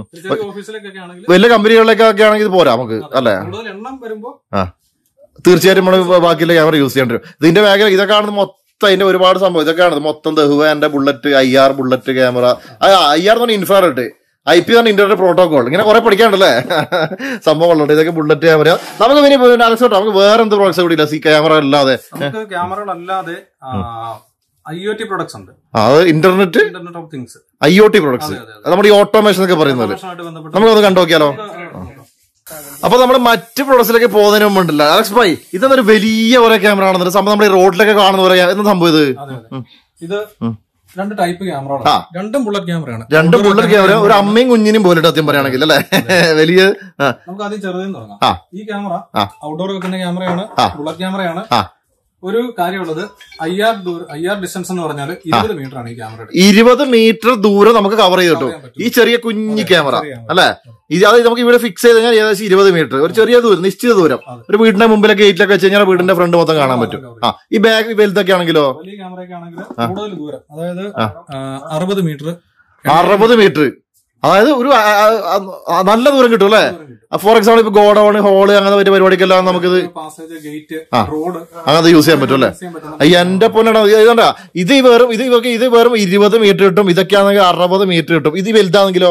വലിയ കമ്പനികളിലേക്കൊക്കെ ആണെങ്കിൽ ഇത് പോരാ നമുക്ക് അല്ലേ. ആ തീർച്ചയായിട്ടും നമ്മള് ബാക്കിയുള്ള ക്യാമറ യൂസ് ചെയ്യേണ്ടി വരും. ഇതിന്റെ മേഖല ഇതൊക്കെ കാണുന്നത് മൊത്തം അതിന്റെ ഒരുപാട് സംഭവം ഇതൊക്കെയാണ്. മൊത്തം ദഹുവാന്റെ bullet, I R bullet camera, I R എന്ന് പറഞ്ഞാൽ ഇൻഫ്രാറെഡ്, ഐ പി ആണ് ഇന്റർനെറ്റ് പ്രോട്ടോകോൾ, ഇങ്ങനെ കുറെ പഠിക്കാണ്ടല്ലേ സംഭവങ്ങളുണ്ട്. ഇതൊക്കെ ബുള്ളറ്റ് ക്യാമറ. നമുക്ക് പിന്നെ അലക്സോട്ടോ നമുക്ക് വേറെ എന്ത് പ്രോഡക്ട്സ് കൂടി ഇല്ല? സി ക്യാമറ അല്ലാതെ നമുക്ക് ക്യാമറകളല്ലാതെ ഐ ഒ ടി പ്രൊഡക്ട്സ് ഉണ്ട്. അത് internet internet of things, I O T products, നമ്മുടെ ഈ ഓട്ടോമേഷൻ ഒക്കെ പറയുന്നത്. നമുക്കൊന്ന് കണ്ടുനോക്കിയാലോ? അപ്പൊ നമ്മുടെ മറ്റ് പ്രൊഡക്ട്സിലേക്ക് പോകുന്നതിന് മുമ്പ് ഉണ്ടല്ലോ അലക്സ് ഭായ്, ഇതൊരു വലിയ കുറെ ക്യാമറ ആണെന്നൊരു സംഭവം നമ്മുടെ റോഡിലൊക്കെ കാണുന്ന പറയാ എന്താ സംഭവം ഇത്? ഇത് രണ്ട് ടൈപ്പ് ക്യാമറ, രണ്ടും ബുള്ളറ്റ് ക്യാമറയാണ്. രണ്ടും ബുള്ളറ്റ് ക്യാമറ, ഒരു അമ്മയും കുഞ്ഞിനും പോലെ സത്യം പറയുകയാണെങ്കിൽ അല്ലെ. വലിയ നമുക്ക് ആദ്യം ചെറുതെന്ന് തുടങ്ങാം. ഈ ക്യാമറ ഔട്ട്ഡോർ വെക്കുന്ന ക്യാമറയാണ്, ബുള്ളറ്റ് ക്യാമറയാണ്. ഒരു കാര്യമുള്ളത്, I R I R distance എന്ന് പറഞ്ഞാൽ ഇരുപത് മീറ്റർ ആണ് ഈ ക്യാമറ. ഇരുപത് മീറ്റർ ദൂരം നമുക്ക് കവർ ചെയ്ത് കിട്ടും ഈ ചെറിയ കുഞ്ഞി ക്യാമറ അല്ലെ. ഇത് അത് നമുക്ക് ഇവിടെ ഫിക്സ് ചെയ്ത് കഴിഞ്ഞാൽ ഏകദേശം ഇരുപത് മീറ്റർ, ഒരു ചെറിയ ദൂരം, നിശ്ചിത ദൂരം. ഒരു വീടിന്റെ മുമ്പിലൊക്കെ ഗേറ്റിലൊക്കെ വെച്ച് കഴിഞ്ഞാൽ വീടിന്റെ ഫ്രണ്ട് മൊത്തം കാണാൻ പറ്റും. ആ ഈ ബാഗ് വലുതൊക്കെ ആണെങ്കിലോ? വലിയ ക്യാമറയൊക്കെ ആണെങ്കിൽ കൂടുതൽ ദൂരം, അതായത് അറുപത് മീറ്റർ അറുപത് മീറ്റർ അതായത് ഒരു നല്ല ദൂരം കിട്ടും അല്ലെ. ഫോർ എക്സാമ്പിൾ ഇപ്പൊ ഗോഡൌൺ, ഹോള് അങ്ങനത്തെ പറ്റിയ പരിപാടിക്കെല്ലാം നമുക്കിത് അങ്ങനത്തെ യൂസ് ചെയ്യാൻ പറ്റും അല്ലെ. എന്റെ പൊന്നാണ് ഇതുണ്ടാ. ഇത് വെറും ഇത് ഇവർക്ക് ഇത് വെറും ഇരുപത് മീറ്റർ കിട്ടും. ഇതൊക്കെയാണെങ്കിൽ അറുപത് മീറ്റർ കിട്ടും. ഇത് വലുതാണെങ്കിലോ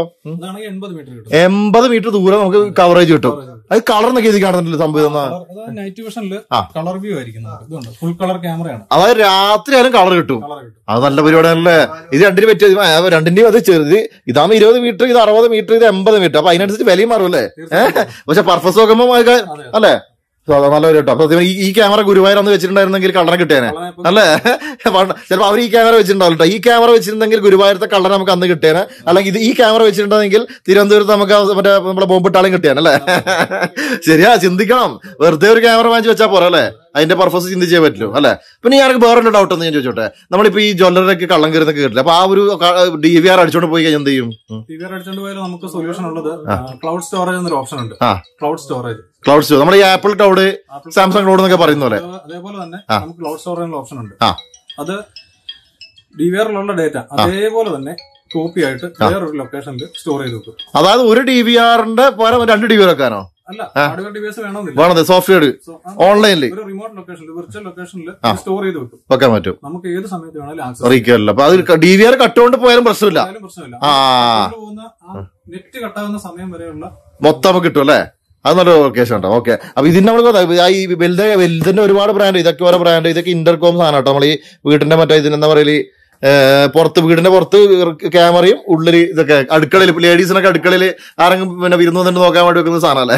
എൺപത് മീറ്റർ ദൂരം നമുക്ക് കവറേജ് കിട്ടും. അത് കളർ എന്നൊക്കെ ഇത് കാണുന്നില്ല സംഭവം. നൈറ്റ് വിഷനില് കളർ വ്യൂ ആയിരിക്കും, ഫുൾ കളർ ക്യാമറയാണ്. അതായത് രാത്രി ആയാലും കളർ കിട്ടും. അത് നല്ല പരിപാടിയാണല്ലേ. ഇത് രണ്ടിന് പറ്റിയ രണ്ടിന്റെയും അത് ചെറുത്. ഇതാകുമ്പോ ഇരുപത് മീറ്റർ, ഇത് അറുപത് മീറ്റർ, ഇത് എൺപത് മീറ്റർ. അപ്പൊ അതിനനുസരിച്ച് വിലയും മാറും അല്ലേ. പക്ഷെ പർപ്പസ് നോക്കുമ്പോ അല്ലേ നല്ല ഒരു കേട്ടോ. അപ്പൊ ഈ ക്യാമറ ഗുരുവായൂർ ഒന്ന് വെച്ചിട്ടുണ്ടായിരുന്നെങ്കിൽ കള്ളനെ കിട്ടിയേനെ അല്ലേ. ചിലപ്പോ അവർ ഈ ക്യാമറ വെച്ചിട്ടുണ്ടാവില്ല കേട്ടോ. ഈ ക്യാമറ വെച്ചിട്ടുണ്ടെങ്കിൽ ഗുരുവായൂരത്തെ കള്ളനെ നമുക്ക് അന്ന് കിട്ടിയേനെ. അല്ലെങ്കിൽ ഇത് ഈ ക്യാമറ വെച്ചിട്ടുണ്ടെങ്കിൽ തിരുവനന്തപുരത്ത് നമുക്ക് മറ്റേ നമ്മുടെ ബോംബിട്ടാളും കിട്ടിയാനല്ലേ. ശരിയാ, ചിന്തിക്കണം. വെറുതെ ഒരു ക്യാമറ വാങ്ങിച്ച് വെച്ചാൽ പോരാ അല്ലേ. അതിന്റെ പർപ്പസ് ചിന്തിച്ചേ പറ്റുള്ളൂ അല്ലെ. പിന്നെ ഞാനൊക്കെ വേറൊരു ഡൗട്ട് ഒന്ന് ഞാൻ ചോദിച്ചോട്ടെ. നമ്മളിപ്പോ ഈ ജ്വല്ലറിയൊക്കെ കള്ളം കയറുന്നൊക്കെ കേട്ടില്ല. അപ്പൊ ആ ഒരു ഡി വി ആർ അടിച്ചോണ്ട് പോയി കഴിഞ്ഞാൽ എന്ത് ചെയ്യും? ഡി വി ആർ അടിച്ചോണ്ട് പോയാൽ നമുക്ക് സൊല്യൂഷൻ ഉള്ളത് ക്ലൗഡ് സ്റ്റോറേജ് എന്നൊരു ഓപ്ഷൻ ഉണ്ട്. ക്ലൗഡ് സ്റ്റോറേജ് ക്ലൗഡ് സ്റ്റോർ നമ്മുടെ ഈ ആപ്പിൾ ക്ലൗഡ്, സാംസങ് ക്ലൗഡ് എന്നൊക്കെ പറയുന്ന പോലെ അതേപോലെ തന്നെ നമുക്ക് ക്ലൗഡ് സ്റ്റോറേജ് ഓപ്ഷൻ ഉണ്ട്. അത് ഡി വി ആറിലുള്ള ഡേറ്റ അതേപോലെ തന്നെ കോപ്പി ആയിട്ട് വേറൊരു ലൊക്കേഷനിൽ സ്റ്റോർ ചെയ്ത് വെക്കും. അതായത് ഒരു ഡി വി ആറിന്റെ പകരം രണ്ട് ഡി വി ആർ വെക്കാനോ? അല്ല, ഹാർഡ്വെയർ ഡിവൈസ് വേണമെന്നില്ല, സോഫ്റ്റ്വെയർ ഓൺലൈനിൽ ഒരു റിമോട്ട് ലൊക്കേഷനിൽ വെർച്വൽ ലൊക്കേഷനിൽ സ്റ്റോർ ചെയ്ത് വെക്കും, വെക്കാൻ പറ്റും. നമുക്ക് ഏത് സമയത്ത് വേണമെങ്കിലും അപ്പൊ അത് ഡി വി ആർ കട്ടുകൊണ്ട് പോയാലും പ്രശ്നമില്ല. പ്രശ്നമില്ല. നെറ്റ് കട്ടാവുന്ന സമയം വരെയുള്ള മൊത്തം നമുക്ക് കിട്ടും അല്ലേ. അത് നല്ല ലൊക്കേഷൻ ഉണ്ടോ? ഓക്കെ. അപ്പൊ ഇതിന് നമ്മൾ ഈ വലുത് വലുതിന്റെ ഒരുപാട് ബ്രാൻഡ്, ഇതൊക്കെ ഓരോ ബ്രാൻഡ്, ഇതൊക്കെ ഇന്റർകോം സാധനം കേട്ടോ. നമ്മൾ ഈ വീട്ടിന്റെ മറ്റേ ഇതിനെന്താ പറയല്, പുറത്ത് വീടിന്റെ പുറത്ത് ക്യാമറയും ഉള്ളില് ഇതൊക്കെ അടുക്കളയിൽ ലേഡീസിനൊക്കെ അടുക്കളയിൽ ആരെങ്കിലും പിന്നെ വിരുന്ന് വന്നിട്ട് നോക്കാൻ വേണ്ടി വെക്കുന്ന സാധനം അല്ലേ.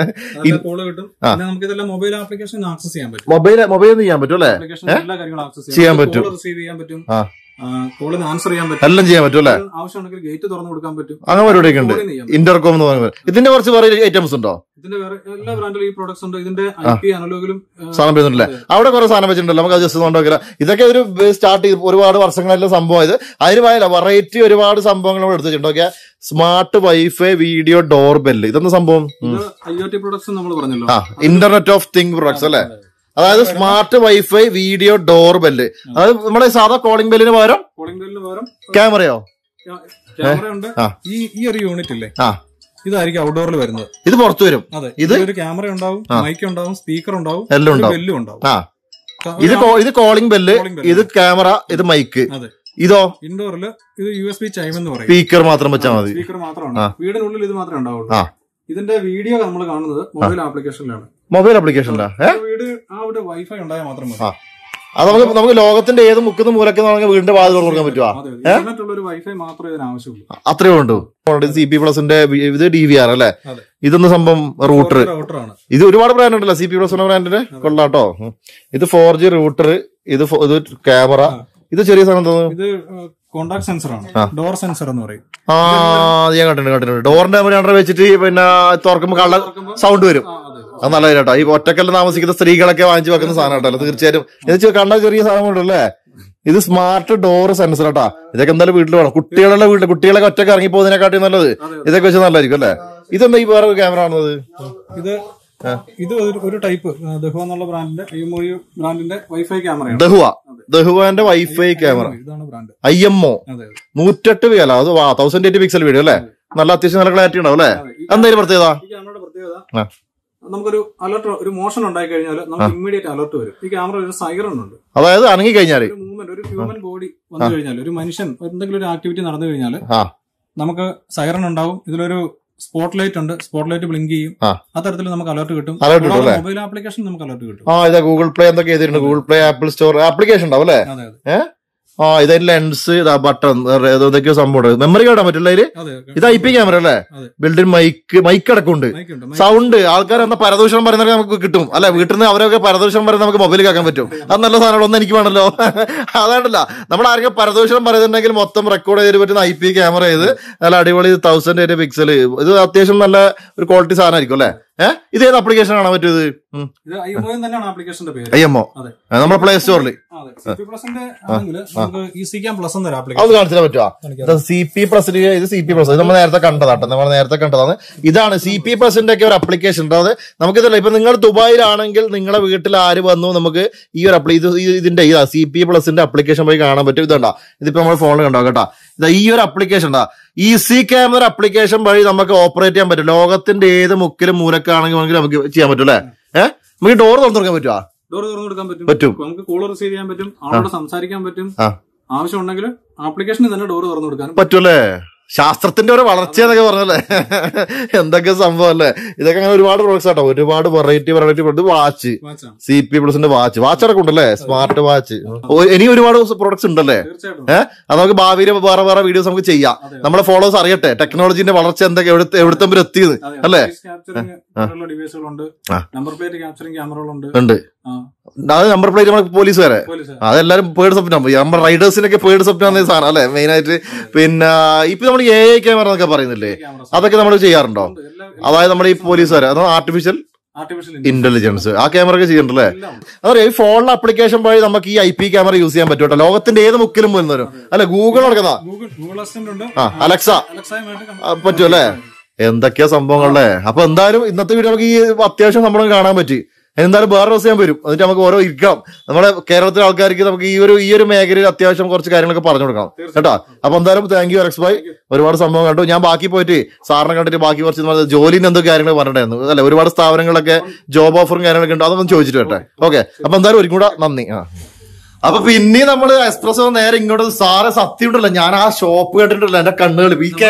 മൊബൈൽ ആപ്ലിക്കേഷൻ ആക്സസ് ചെയ്യാൻ പറ്റും. മൊബൈൽ മൊബൈൽ ചെയ്യാൻ പറ്റും അല്ലേ. ചെയ്യാൻ പറ്റും, റിസീവ് ചെയ്യാൻ പറ്റും, കോളിന് ആൻസർ ചെയ്യാൻ പറ്റും, എല്ലാം ചെയ്യാൻ പറ്റും അല്ലേ. ആവശ്യമുണ്ടെങ്കിൽ ഗേറ്റ് തുറന്നു കൊടുക്കാൻ പറ്റും. അങ്ങനെ പരിപാടിയൊക്കെ ഉണ്ട്. ഇന്റർകോം എന്ന് പറയുന്നത് ഇതിന്റെ കുറച്ച് വേറെ ഐറ്റംസ് ഉണ്ടോ? ഇതിന്റെ വേറെ എല്ലാ ബ്രാൻഡിലും ഈ പ്രോഡക്ട്സ് ഉണ്ട്. ഇതിന്റെ ഐ പി അനലോഗിലും സാധനം വരുന്നുണ്ടല്ലേ. അവിടെ കുറെ സാധനം വെച്ചിട്ടുണ്ടല്ലോ, നമുക്ക് അത് ജസ്റ്റ് കൊണ്ടുവയ്ക്കില്ല. ഇതൊക്കെ ഒരു സ്റ്റാർട്ട് ചെയ്ത് ഒരുപാട് വർഷങ്ങളെല്ലാം സംഭവമായത്. അതിന് പോയാലോ വെറൈറ്റി ഒരുപാട് സംഭവങ്ങൾ നമ്മൾ എടുത്ത് വെച്ചിട്ടുണ്ടോ. Smart wifi video door bell, ഇതൊന്നും സംഭവം ഐ ഒ ടി പ്രൊഡക്ട്സ് നമ്മൾ പറഞ്ഞല്ലോ. ആ ഇന്റർനെറ്റ് ഓഫ് തിങ് പ്രൊഡക്ട്സ് അല്ലേ. അതായത് smart wifi video door bell, അതായത് നമ്മുടെ സാധാ കോളിംഗ് ബെല്ലിന് പകരം കോളിംഗ് ബെല്ലിന് പകരം ക്യാമറയോ ക്യാമറ ഉണ്ട്. ഈ ഈ ഒരു യൂണിറ്റ് ഇല്ലേ, ഇതായിരിക്കും ഔട്ട്ഡോറിൽ വരുന്നത്. ഇത് പുറത്തു വരും. അതെ, ഇത് ഒരു ക്യാമറ ഉണ്ടാവും, മൈക്ക് ഉണ്ടാവും, സ്പീക്കർ ഉണ്ടാവും, എല്ലാം ഉണ്ടാവും, ബെല്ലും ഉണ്ടാവും. ഇത് ഇത് കോളിംഗ് ബെല്ല്, ഇത് ക്യാമറ, ഇത് മൈക്ക്. അതെ. ഇതോ ഇൻഡോറിൽ ഇത് യു എസ് ബി ചൈം എന്ന് പറയും. സ്പീക്കർ മാത്രം വെച്ചാൽ മതി. സ്പീക്കർ മാത്രമാണ്. വീടിനുള്ളിൽ ഇത് മാത്രമേ ഉണ്ടാവുള്ളൂ. ഇതിന്റെ വീഡിയോ നമ്മൾ കാണുന്നത് മൊബൈൽ ആപ്ലിക്കേഷനിലാണ്. മൊബൈൽ ആപ്ലിക്കേഷനിലാ. വീട് ആ ഒരു വൈഫൈ ഉണ്ടായാൽ മാത്രം മതി. അത് നമുക്ക് നമുക്ക് ലോകത്തിന്റെ ഏത് മുക്കുന്ന മൂലക്കെന്ന് വീടിന്റെ വാതിൽ കൊടുക്കാൻ പറ്റുമോ? ഒരു വൈഫൈ മാത്രമേ ഇതിന് ആവശ്യമുള്ളൂ. അത്രയേ ഉള്ളൂ. സി പി പ്ലസിന്റെ ഇത് ഡി വി ആർ അല്ലെ. ഇതൊന്ന് സംഭവം റൂട്ടർ. ഇത് ഒരുപാട് ബ്രാൻഡ് ഉണ്ടല്ലോ സി പി പ്ലസ് ബ്രാൻഡിന്റെ. കൊള്ളാട്ടോ. ഇത് ഫോർ ജി റൂട്ടർ, ഇത് ഇത് ക്യാമറ, ഇത് ചെറിയ സാധനം തോന്നുന്നു. ഇത് കോണ്ടാക്ട് സെൻസർ ആണ്, ഡോർ സെൻസർ എന്ന് പറയും. ആ ഞാൻ കണ്ടിട്ടുണ്ട് കണ്ടിട്ടുണ്ട് ഡോറിന്റെ രണ്ടര വെച്ചിട്ട് പിന്നെ തുറക്കുമ്പോ കള്ള സൗണ്ട് വരും. അത് നല്ല കേട്ടോ. ഈ ഒറ്റക്കല്ല് താമസിക്കുന്ന സ്ത്രീകളൊക്കെ വാങ്ങിച്ചു വെക്കുന്ന സാധനം കേട്ടോ. തീർച്ചയായും ഇത് കണ്ട ചെറിയ സാധനം ഉണ്ടല്ലേ. ഇത് സ്മാർട്ട് ഡോർ സെൻസർ കേട്ടാ. ഇതൊക്കെ എന്തായാലും വീട്ടിൽ വേണം. കുട്ടികളുടെ വീട്ടിൽ കുട്ടികളൊക്കെ ഒറ്റക്ക് ഇറങ്ങി പോകുന്നതിനെക്കാട്ടി നല്ലത് ഇതൊക്കെ വെച്ച് നല്ലതായിരിക്കും അല്ലേ. ഇതെന്താ ഈ വേറെ ക്യാമറ ആണത്? ഇത് ഇത് ഒരു ടൈപ്പ് ദഹുവ എന്നുള്ള ബ്രാൻഡിന്റെ ഐ എം ഒ ബ്രാൻഡിന്റെ വൈഫൈ ക്യാമറ. ദഹുവ ദഹുവാന്റെ വൈഫൈ ക്യാമറ ഇതാണ് ബ്രാൻഡ്. ഐ എം ഒ നൂറ്റെട്ട് വില. അത് വാ തൗസൻഡ് എയ്റ്റി പിക്സൽ വീഡിയോ അല്ലേ. നല്ല അത്യാവശ്യം നല്ല ക്ലാരിറ്റി ഉണ്ടാവും അല്ലേ. എന്തായാലും പ്രത്യേകത ഈ ക്യാമറയുടെ പ്രത്യേകത നമുക്കൊരു അലർട്ട് ഒരു മോഷൻ ഉണ്ടായി കഴിഞ്ഞാൽ നമുക്ക് ഇമ്മീഡിയറ്റ് അലർട്ട് വരും. ഈ ക്യാമറ ഒരു സൈറൺ ഉണ്ട്. അതായത് അനങ്ങി കഴിഞ്ഞാൽ ഒരു മൂവ്മെന്റ് ഒരു ഹ്യൂമൻ ബോഡി വന്നു കഴിഞ്ഞാൽ ഒരു മനുഷ്യൻ എന്തെങ്കിലും ഒരു ആക്ടിവിറ്റി നടന്നു കഴിഞ്ഞാൽ നമുക്ക് സൈറൺ ഉണ്ടാവും. ഇതിലൊരു സ്പോട്ട് ലൈറ്റ് ഉണ്ട്. സ്പോട്ട് ലൈറ്റ് ബ്ലിങ്ക് ചെയ്യും. ആ തരത്തിൽ നമുക്ക് അലർട്ട് കിട്ടും. മൊബൈൽ ആപ്ലിക്കേഷൻ നമുക്ക് അലർട്ട് കിട്ടും. ആ ഇതാ ഗൂഗിൾ പ്ലേ എന്തൊക്കെ ചെയ്തിട്ടുണ്ട്. Google play Apple store application ഉണ്ടാവും അല്ലേ. ഏഹ് ആ ഇതായി ലെൻസ് ഇതാ ബട്ടൺ ഏതൊക്കെയോ സംഭവം മെമ്മറി കാർഡാൻ പറ്റില്ല. ഇത് ഐ പി ക്യാമറ അല്ലേ. ബിൽഡിൻ മൈക്ക് മൈക്ക് അടക്കമുണ്ട്. സൗണ്ട് ആൾക്കാർ എന്നാ പരദൂഷണം പറയുന്നവർക്ക് നമുക്ക് കിട്ടും അല്ലെ. വീട്ടിൽ നിന്ന് അവരൊക്കെ പരദൂഷണം പറയുന്നത് നമുക്ക് മൊബൈലിൽ കേൾക്കാൻ പറ്റും. അത് നല്ല സാധനമാണ്. ഒന്നും എനിക്ക് വേണമല്ലോ. അതാണ്ടല്ല നമ്മൾ ആർക്കും പരദൂഷണം പറയുന്നുണ്ടെങ്കിൽ മൊത്തം റെക്കോർഡ് ചെയ്ത് പറ്റുന്ന ഐ പി ക്യാമറ ചെയ്ത് നല്ല അടിപൊളി തൗസൻഡ് എയ്റ്റ് പിക്സൽ. ഇത് അത്യാവശ്യം നല്ല ഒരു ക്വാളിറ്റി സാധനമായിരിക്കും അല്ലെ. ഏഹ് ഇത് ഏത് ആപ്ലിക്കേഷൻ കാണാൻ പറ്റിയത്? ഐ എം ഒ നമ്മുടെ പ്ലേ സ്റ്റോറിൽ അത് കാണിച്ചാൽ പറ്റുക. സി പി പ്ലസിന് ഇത് സി പി പ്ലസ് ഇത് നമ്മൾ നേരത്തെ കണ്ടതാട്ടോ. നമ്മൾ നേരത്തെ കണ്ടതാണ്. ഇതാണ് സി പി പ്ലസിന്റെ ഒക്കെ ഒരു ആപ്ലിക്കേഷൻ ഉണ്ട്. അത് നമുക്കിതല്ല. ഇപ്പൊ നിങ്ങൾ ദുബായിലാണെങ്കിൽ നിങ്ങളുടെ വീട്ടിൽ ആര് വന്നു നമുക്ക് ഈ ഒരു അപ്ലി ഇത് ഇതിന്റെ ഇതാ സി പി പ്ലസിന്റെ ആപ്ലിക്കേഷൻ പോയി കാണാൻ പറ്റും. ഇതുണ്ടാ ഇതിപ്പോ നമ്മൾ ഫോണിൽ കണ്ടോ കേട്ടാ. ഇതാ ഈ ഒരു ആപ്ലിക്കേഷൻ ഉണ്ടാ ഈസി ക്യാമറ ആപ്ലിക്കേഷൻ വഴി നമുക്ക് ഓപ്പറേറ്റ് ചെയ്യാൻ പറ്റും. ലോകത്തിന്റെ ഏത് മുക്കിലും മൂലക്കാണെങ്കിൽ നമുക്ക് ചെയ്യാൻ പറ്റും അല്ലെ. ഏഹ് നമുക്ക് ഡോർ തുറന്നു കൊടുക്കാൻ പറ്റുമോ? ഡോർ തുറന്നു കൊടുക്കാൻ പറ്റും. പറ്റും. നമുക്ക് കോൾ റിസീവ് ചെയ്യാൻ പറ്റും. ആളോട് സംസാരിക്കാൻ പറ്റും. ആവശ്യം ഉണ്ടെങ്കിൽ ആപ്ലിക്കേഷനിൽ തന്നെ ഡോർ തുറന്നു കൊടുക്കാൻ പറ്റും അല്ലേ. ശാസ്ത്രത്തിന്റെ ഒരു വളർച്ച എന്നൊക്കെ പറഞ്ഞല്ലേ. എന്തൊക്കെ സംഭവം അല്ലേ. ഇതൊക്കെ അങ്ങനെ ഒരുപാട് പ്രോഡക്ട്സ് ആട്ടോ. ഒരുപാട് variety variety product. Watch C P പ്ലസിന്റെ വാച്ച് വാച്ച് അടക്കം ഉണ്ടല്ലേ. സ്മാർട്ട് വാച്ച് ഇനി ഒരുപാട് പ്രോഡക്ട്സ് ഉണ്ടല്ലേ. ഏഹ് അത് നമുക്ക് ഭാവിയിൽ വേറെ വേറെ വീഡിയോസ് നമുക്ക് ചെയ്യാം. നമ്മുടെ ഫോളോവേഴ്സ് അറിയട്ടെ ടെക്നോളജിന്റെ വളർച്ച എന്തൊക്കെ എവിടുത്തെ എവിടുത്തെ വരെ എത്തിയത് അല്ലേ. നമ്പർ പ്ലേറ്റ് ക്യാപ്ചറിംഗ് ക്യാമറകളുണ്ട്. ഉണ്ട്. അത് നമ്പർ പ്ലേറ്റ് നമ്മുടെ പോലീസുകാരെ അതെല്ലാരും പേഡ് സ്വപ്നം. നമ്മുടെ റൈഡേഴ്സിനൊക്കെ പേഡ് സ്വപ്നം എന്ന സാധനം അല്ലെ മെയിൻ ആയിട്ട്. പിന്നെ ഇപ്പൊ നമ്മൾ എ ഐ ക്യാമറ എന്നൊക്കെ പറയുന്നില്ലേ. അതൊക്കെ നമ്മൾ ചെയ്യാറുണ്ടോ? അതായത് നമ്മുടെ ഈ പോലീസുകാരെ അതോ ആർട്ടിഫിഷ്യൽ ഇന്റലിജൻസ് ആ ക്യാമറ ഒക്കെ ചെയ്യണ്ടല്ലേ. അതറിയാം ഈ ഫോണിലെ ആപ്ലിക്കേഷൻ വഴി നമുക്ക് ഈ ഐ പി ക്യാമറ യൂസ് ചെയ്യാൻ പറ്റും കേട്ടോ. ലോകത്തിന്റെ ഏത് മുക്കിലും പോയി വരും അല്ലെ. ഗൂഗിൾ നടക്കുന്ന ആ അലക്സ പറ്റും അല്ലേ. എന്തൊക്കെയാ സംഭവങ്ങളല്ലേ. അപ്പൊ എന്തായാലും ഇന്നത്തെ വീഡിയോ നമുക്ക് ഈ അത്യാവശ്യം നമ്മൾ കാണാൻ പറ്റി. എന്തായാലും വേറെ ദിവസം ഞാൻ വരും. എന്നിട്ട് നമുക്ക് ഓരോ ഇരിക്കാം. നമ്മുടെ കേരളത്തിലെ ആൾക്കാർക്ക് നമുക്ക് ഈ ഒരു ഈ ഒരു മേഖലയിൽ അത്യാവശ്യം കുറച്ച് കാര്യങ്ങളൊക്കെ പറഞ്ഞു കൊടുക്കണം കേട്ടോ. അപ്പൊ എന്തായാലും താങ്ക് യു അലക്സ് ഭായ്. ഒരുപാട് സംഭവം കണ്ടു. ഞാൻ ബാക്കി പോയിട്ട് സാറിനെ കണ്ടിട്ട് ബാക്കി കുറച്ച് ജോലിന് എന്തൊക്കെ കാര്യങ്ങൾ പറഞ്ഞിട്ടായിരുന്നു അല്ലെ. ഒരുപാട് സ്ഥാപനങ്ങളൊക്കെ ജോബ് ഓഫറും കാര്യങ്ങളൊക്കെ ഉണ്ട്. അതൊന്നും ചോദിച്ചിട്ട് വരട്ടെ. ഓക്കെ അപ്പൊ എന്തായാലും ഒരിക്കലും കൂടെ നന്ദി. ആ അപ്പൊ പിന്നെ നമ്മള് എക്സ്പ്രസോ നേരെ ഇങ്ങോട്ട് സാറെ സത്യം ഉണ്ടല്ലോ. ഞാൻ ആ ഷോപ്പ് കേട്ടിട്ടുണ്ടല്ലോ എന്റെ കണ്ണുകൾ.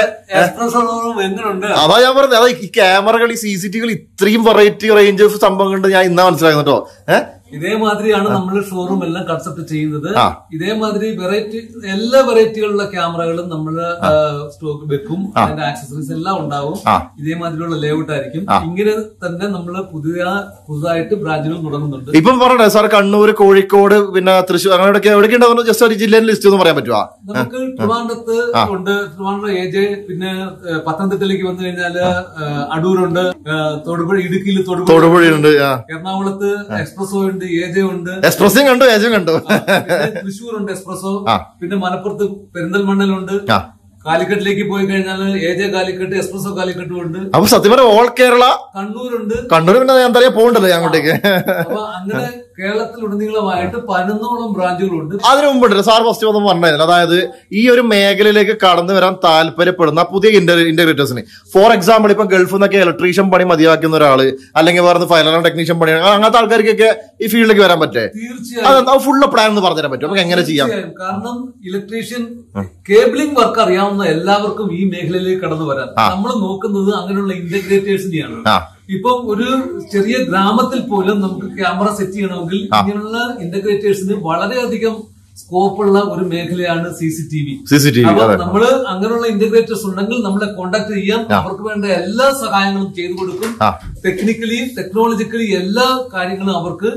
അതാ ഞാൻ പറഞ്ഞത്. അതാ ഈ ക്യാമറകൾ ഈ സി സി ടി വികൾ ഇത്രയും വെറൈറ്റി റേഞ്ച് ഓഫ് സംഭവങ്ങളുണ്ട് ഞാൻ ഇന്നാ മനസ്സിലാക്കുന്നു കേട്ടോ. ഏഹ് ഇതേമാതിരിയാണ് നമ്മൾ ഷോറൂം എല്ലാം കൺസെപ്റ്റ് ചെയ്യുന്നത്. ഇതേമാതിരി വെറൈറ്റി എല്ലാ വെറൈറ്റികളുള്ള ക്യാമറകളും നമ്മൾ സ്റ്റോക്ക് വെക്കും. അതിന്റെ ആക്സസറീസ് എല്ലാം ഉണ്ടാവും. ഇതേമാതിരിയുള്ള ലേഔട്ട് ആയിരിക്കും. ഇങ്ങനെ തന്നെ നമ്മൾ പുതിയ പുതുതായിട്ട് ബ്രാഞ്ചുകൾ തുടങ്ങുന്നുണ്ട്. ഇപ്പം പറയട്ടെ സാർ കണ്ണൂർ കോഴിക്കോട് പിന്നെ തൃശ്ശൂർ അങ്ങനെ എവിടെയൊക്കെ ഉണ്ടാവുന്ന ജസ്റ്റ് ഒരു ജില്ലയിലെ ലിസ്റ്റ് ഒന്ന് പറയാൻ പറ്റുമോ? നമുക്ക് ട്രിവാൻഡ്രത്ത് ഉണ്ട്. Trivandrum A J. പിന്നെ പത്തനംതിട്ടയിലേക്ക് വന്നു കഴിഞ്ഞാല് അടൂരുണ്ട്. തൊടുപുഴ ഇടുക്കിയിൽ തൊടുപുഴയുണ്ട്. എറണാകുളത്ത് എക്സ്പ്രസോ ഉണ്ട്. എക്സ്പ്രസും കണ്ടു ഏജും കണ്ടു. തൃശ്ശൂർ ഉണ്ട് എക്സ്പ്രസോ. പിന്നെ മലപ്പുറത്ത് പെരിന്തൽമണ്ണയിലുണ്ട്. കാലിക്കട്ടിലേക്ക് പോയി കഴിഞ്ഞാൽ എ ജെ കാലിക്കട്ട് എക്സ്പ്രസോ കാലിക്കട്ടും ഉണ്ട്. അപ്പൊ സത്യം പറഞ്ഞ ഓൾ കേരള കണ്ണൂരുണ്ട്. കണ്ണൂർ പിന്നെ ഞാൻ എന്താ പോകണ്ടല്ലോ അങ്ങോട്ടേക്ക്. അപ്പൊ അങ്ങനെ കേരളത്തിലുടനീളമായിട്ട് പതിനൊന്നോളം ബ്രാഞ്ചുകളുണ്ട്. അതിനു മുമ്പ് സാർ ഫസ്റ്റ് ഒന്നും പറഞ്ഞില്ല. അതായത് ഈ ഒരു മേഖലയിലേക്ക് കടന്നു വരാൻ താല്പര്യപ്പെടുന്ന പുതിയ ഇന്റഗ്രേറ്റേഴ്സിന് ഫോർ എക്സാമ്പിൾ ഇപ്പൊ ഗൾഫിൽ നിന്നൊക്കെ ഇലക്ട്രീഷ്യൻ പണി മതിയാക്കുന്ന ഒരാള് അല്ലെങ്കിൽ വേറെ ഫയർ ടെക്നീഷ്യൻ പണി അങ്ങനത്തെ ആൾക്കാർക്കൊക്കെ ഈ ഫീൽഡിലേക്ക് വരാൻ പറ്റേ. തീർച്ചയായും ഫുള്ള് പ്ലാൻ എന്ന് പറഞ്ഞുതരാൻ പറ്റും. നമുക്ക് എങ്ങനെ ചെയ്യാം? കാരണം ഇലക്ട്രീഷ്യൻ കേബിളിംഗ് വർക്ക് അറിയാവുന്ന എല്ലാവർക്കും ഈ മേഖലയിലേക്ക് കടന്നു വരാൻ നമ്മൾ നോക്കുന്നത് അങ്ങനെയുള്ള ഇന്റഗ്രേറ്റേഴ്സിനെയാണ്. ഇപ്പം ഒരു ചെറിയ ഗ്രാമത്തിൽ പോലും നമുക്ക് ക്യാമറ സെറ്റ് ചെയ്യണമെങ്കിൽ ഇങ്ങനെയുള്ള ഇന്റഗ്രേറ്റേഴ്സിന് വളരെയധികം സ്കോപ്പുള്ള ഒരു മേഖലയാണ് സി സി ടി വി. അപ്പൊ നമ്മള് അങ്ങനെയുള്ള ഇന്റഗ്രേറ്റേഴ്സ് ഉണ്ടെങ്കിൽ നമ്മളെ കോണ്ടാക്ട് ചെയ്യാം. അവർക്ക് വേണ്ട എല്ലാ സഹായങ്ങളും ചെയ്തു കൊടുക്കും. ടെക്നിക്കലി ടെക്നോളജിക്കലി എല്ലാ കാര്യങ്ങളും അവർക്ക്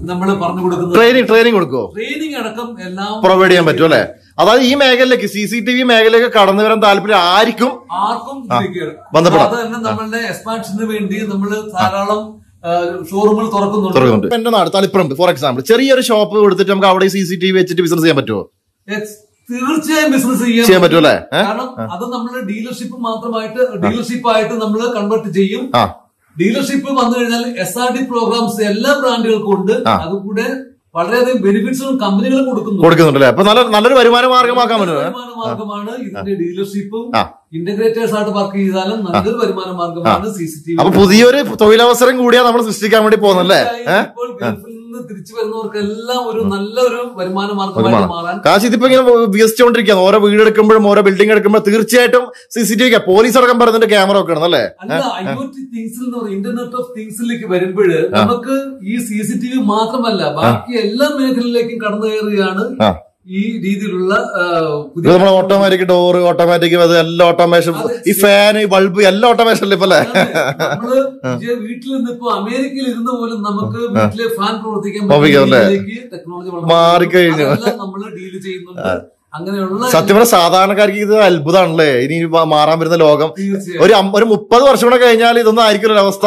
നമ്മൾ പറഞ്ഞു കൊടുക്കുന്നത്. ട്രെയിനിങ് ട്രെയിനിങ് കൊടുക്കുമോ? ട്രെയിനിങ് അടക്കം എല്ലാം പ്രൊവൈഡ് ചെയ്യാൻ പറ്റും അല്ലെ? അതായത് ഈ മേഖലയിലേക്ക് സി സി ടി വി മേഖലയിലേക്ക് കടന്നു വരാൻ താല്പര്യം ആർക്കും ആർക്കും ബന്ധപ്പെടാം. അത് തന്നെ നമ്മളുടെ എക്സ്പാൻഷന് വേണ്ടി നമ്മൾ ധാരാളം ഷോറൂമുകൾ തുറക്കുന്നുണ്ട്. എന്റെ നാട് തളിപ്പറമ്പ് ഫോർ എക്സാമ്പിൾ ചെറിയൊരു ഷോപ്പ് കൊടുത്തിട്ട് നമുക്ക് അവിടെ സി സി ടി വി വെച്ചിട്ട് ബിസിനസ് ചെയ്യാൻ പറ്റുമോ? തീർച്ചയായും ബിസിനസ് ചെയ്യാൻ പറ്റും അല്ലെ? കാരണം അത് നമ്മള് ഡീലർഷിപ്പ് മാത്രമായിട്ട് ഡീലർഷിപ്പ് ആയിട്ട് നമ്മൾ കൺവേർട്ട് ചെയ്യും. ഡീലർഷിപ്പ് വന്നു കഴിഞ്ഞാൽ എസ് ആർ ഡി പ്രോഗ്രാംസ് എല്ലാ ബ്രാൻഡുകൾക്കും ഉണ്ട്. അതുകൂടെ വളരെയധികം ബെനിഫിറ്റ്സും കമ്പനികൾ കൊടുക്കുന്നുണ്ടല്ലേ? അപ്പൊ നല്ല നല്ലൊരു വരുമാന മാർഗമാക്കാൻ പറ്റും. വരുമാന മാർഗമാണ് ഇതിന്റെ ഡീലർഷിപ്പും ഇന്റഗ്രേറ്റേഴ്സ് ആയിട്ട് വർക്ക് ചെയ്താലും നല്ലൊരു വരുമാന മാർഗമാണ് സി സി ടി വി. അപ്പൊ പുതിയൊരു തൊഴിലവസരം കൂടിയാ നമ്മൾ സൃഷ്ടിക്കാൻ വേണ്ടി പോകുന്നല്ലേ? ഇപ്പോൾ ഗൾഫിൽ നിന്ന് തിരിച്ചു വരുന്നവർക്കെല്ലാം ഒരു നല്ലൊരു വരുമാന മാർഗമായിട്ട് മാറാൻ. കാശ് ഇതിപ്പോ ഇങ്ങനെ വികസിച്ചുകൊണ്ടിരിക്കുകയാണ്. ഓരോ വീട് എടുക്കുമ്പോഴും ഓരോ ബിൽഡിംഗ് എടുക്കുമ്പോഴും തീർച്ചയായിട്ടും C C T V police അടക്കം പറയുന്നുണ്ട് ക്യാമറ ഒക്കെ ആണല്ലേ? അല്ല, ഐ ഒ ടി തിങ്സിൽ എന്ന് പറയുന്നത് ഇന്റർനെറ്റ് ഓഫ് തിങ്സിലേക്ക് വരുമ്പോൾ നമുക്ക് ഈ സി സി ടി വി മാത്രമല്ല ബാക്കി എല്ലാ മേഖലയിലേക്കും കടന്നു കയറുകയാണ് ഈ രീതിയിലുള്ള നമ്മളെ ഓട്ടോമാറ്റിക് ഡോറ് ഓട്ടോമാറ്റിക് എല്ലാം ഓട്ടോമേഷൻ, ഈ ഫാൻ ഈ ബൾബ് എല്ലാം ഓട്ടോമേഷൻ അല്ലേ? ഇപ്പൊ നമ്മള് വീട്ടിൽ നിന്ന് ഇപ്പൊ അമേരിക്കയിൽ ഇരുന്ന് പോലും നമുക്ക് വീട്ടിലെ ഫാൻ പ്രവർത്തിക്കാൻ ടെക്നോളജി മാറിക്കഴിഞ്ഞു. നമ്മള് ഡീൽ ചെയ്യുന്നുണ്ട്. അങ്ങനെയുള്ള സത്യം പറഞ്ഞ സാധാരണക്കാർക്ക് ഇത് അത്ഭുതമാണല്ലേ ഇനി മാറാൻ വരുന്ന ലോകം. ഒരു ഒരു മുപ്പത് വർഷം കൂടെ കഴിഞ്ഞാൽ ഇതൊന്നും ആയിരിക്കും അവസ്ഥ.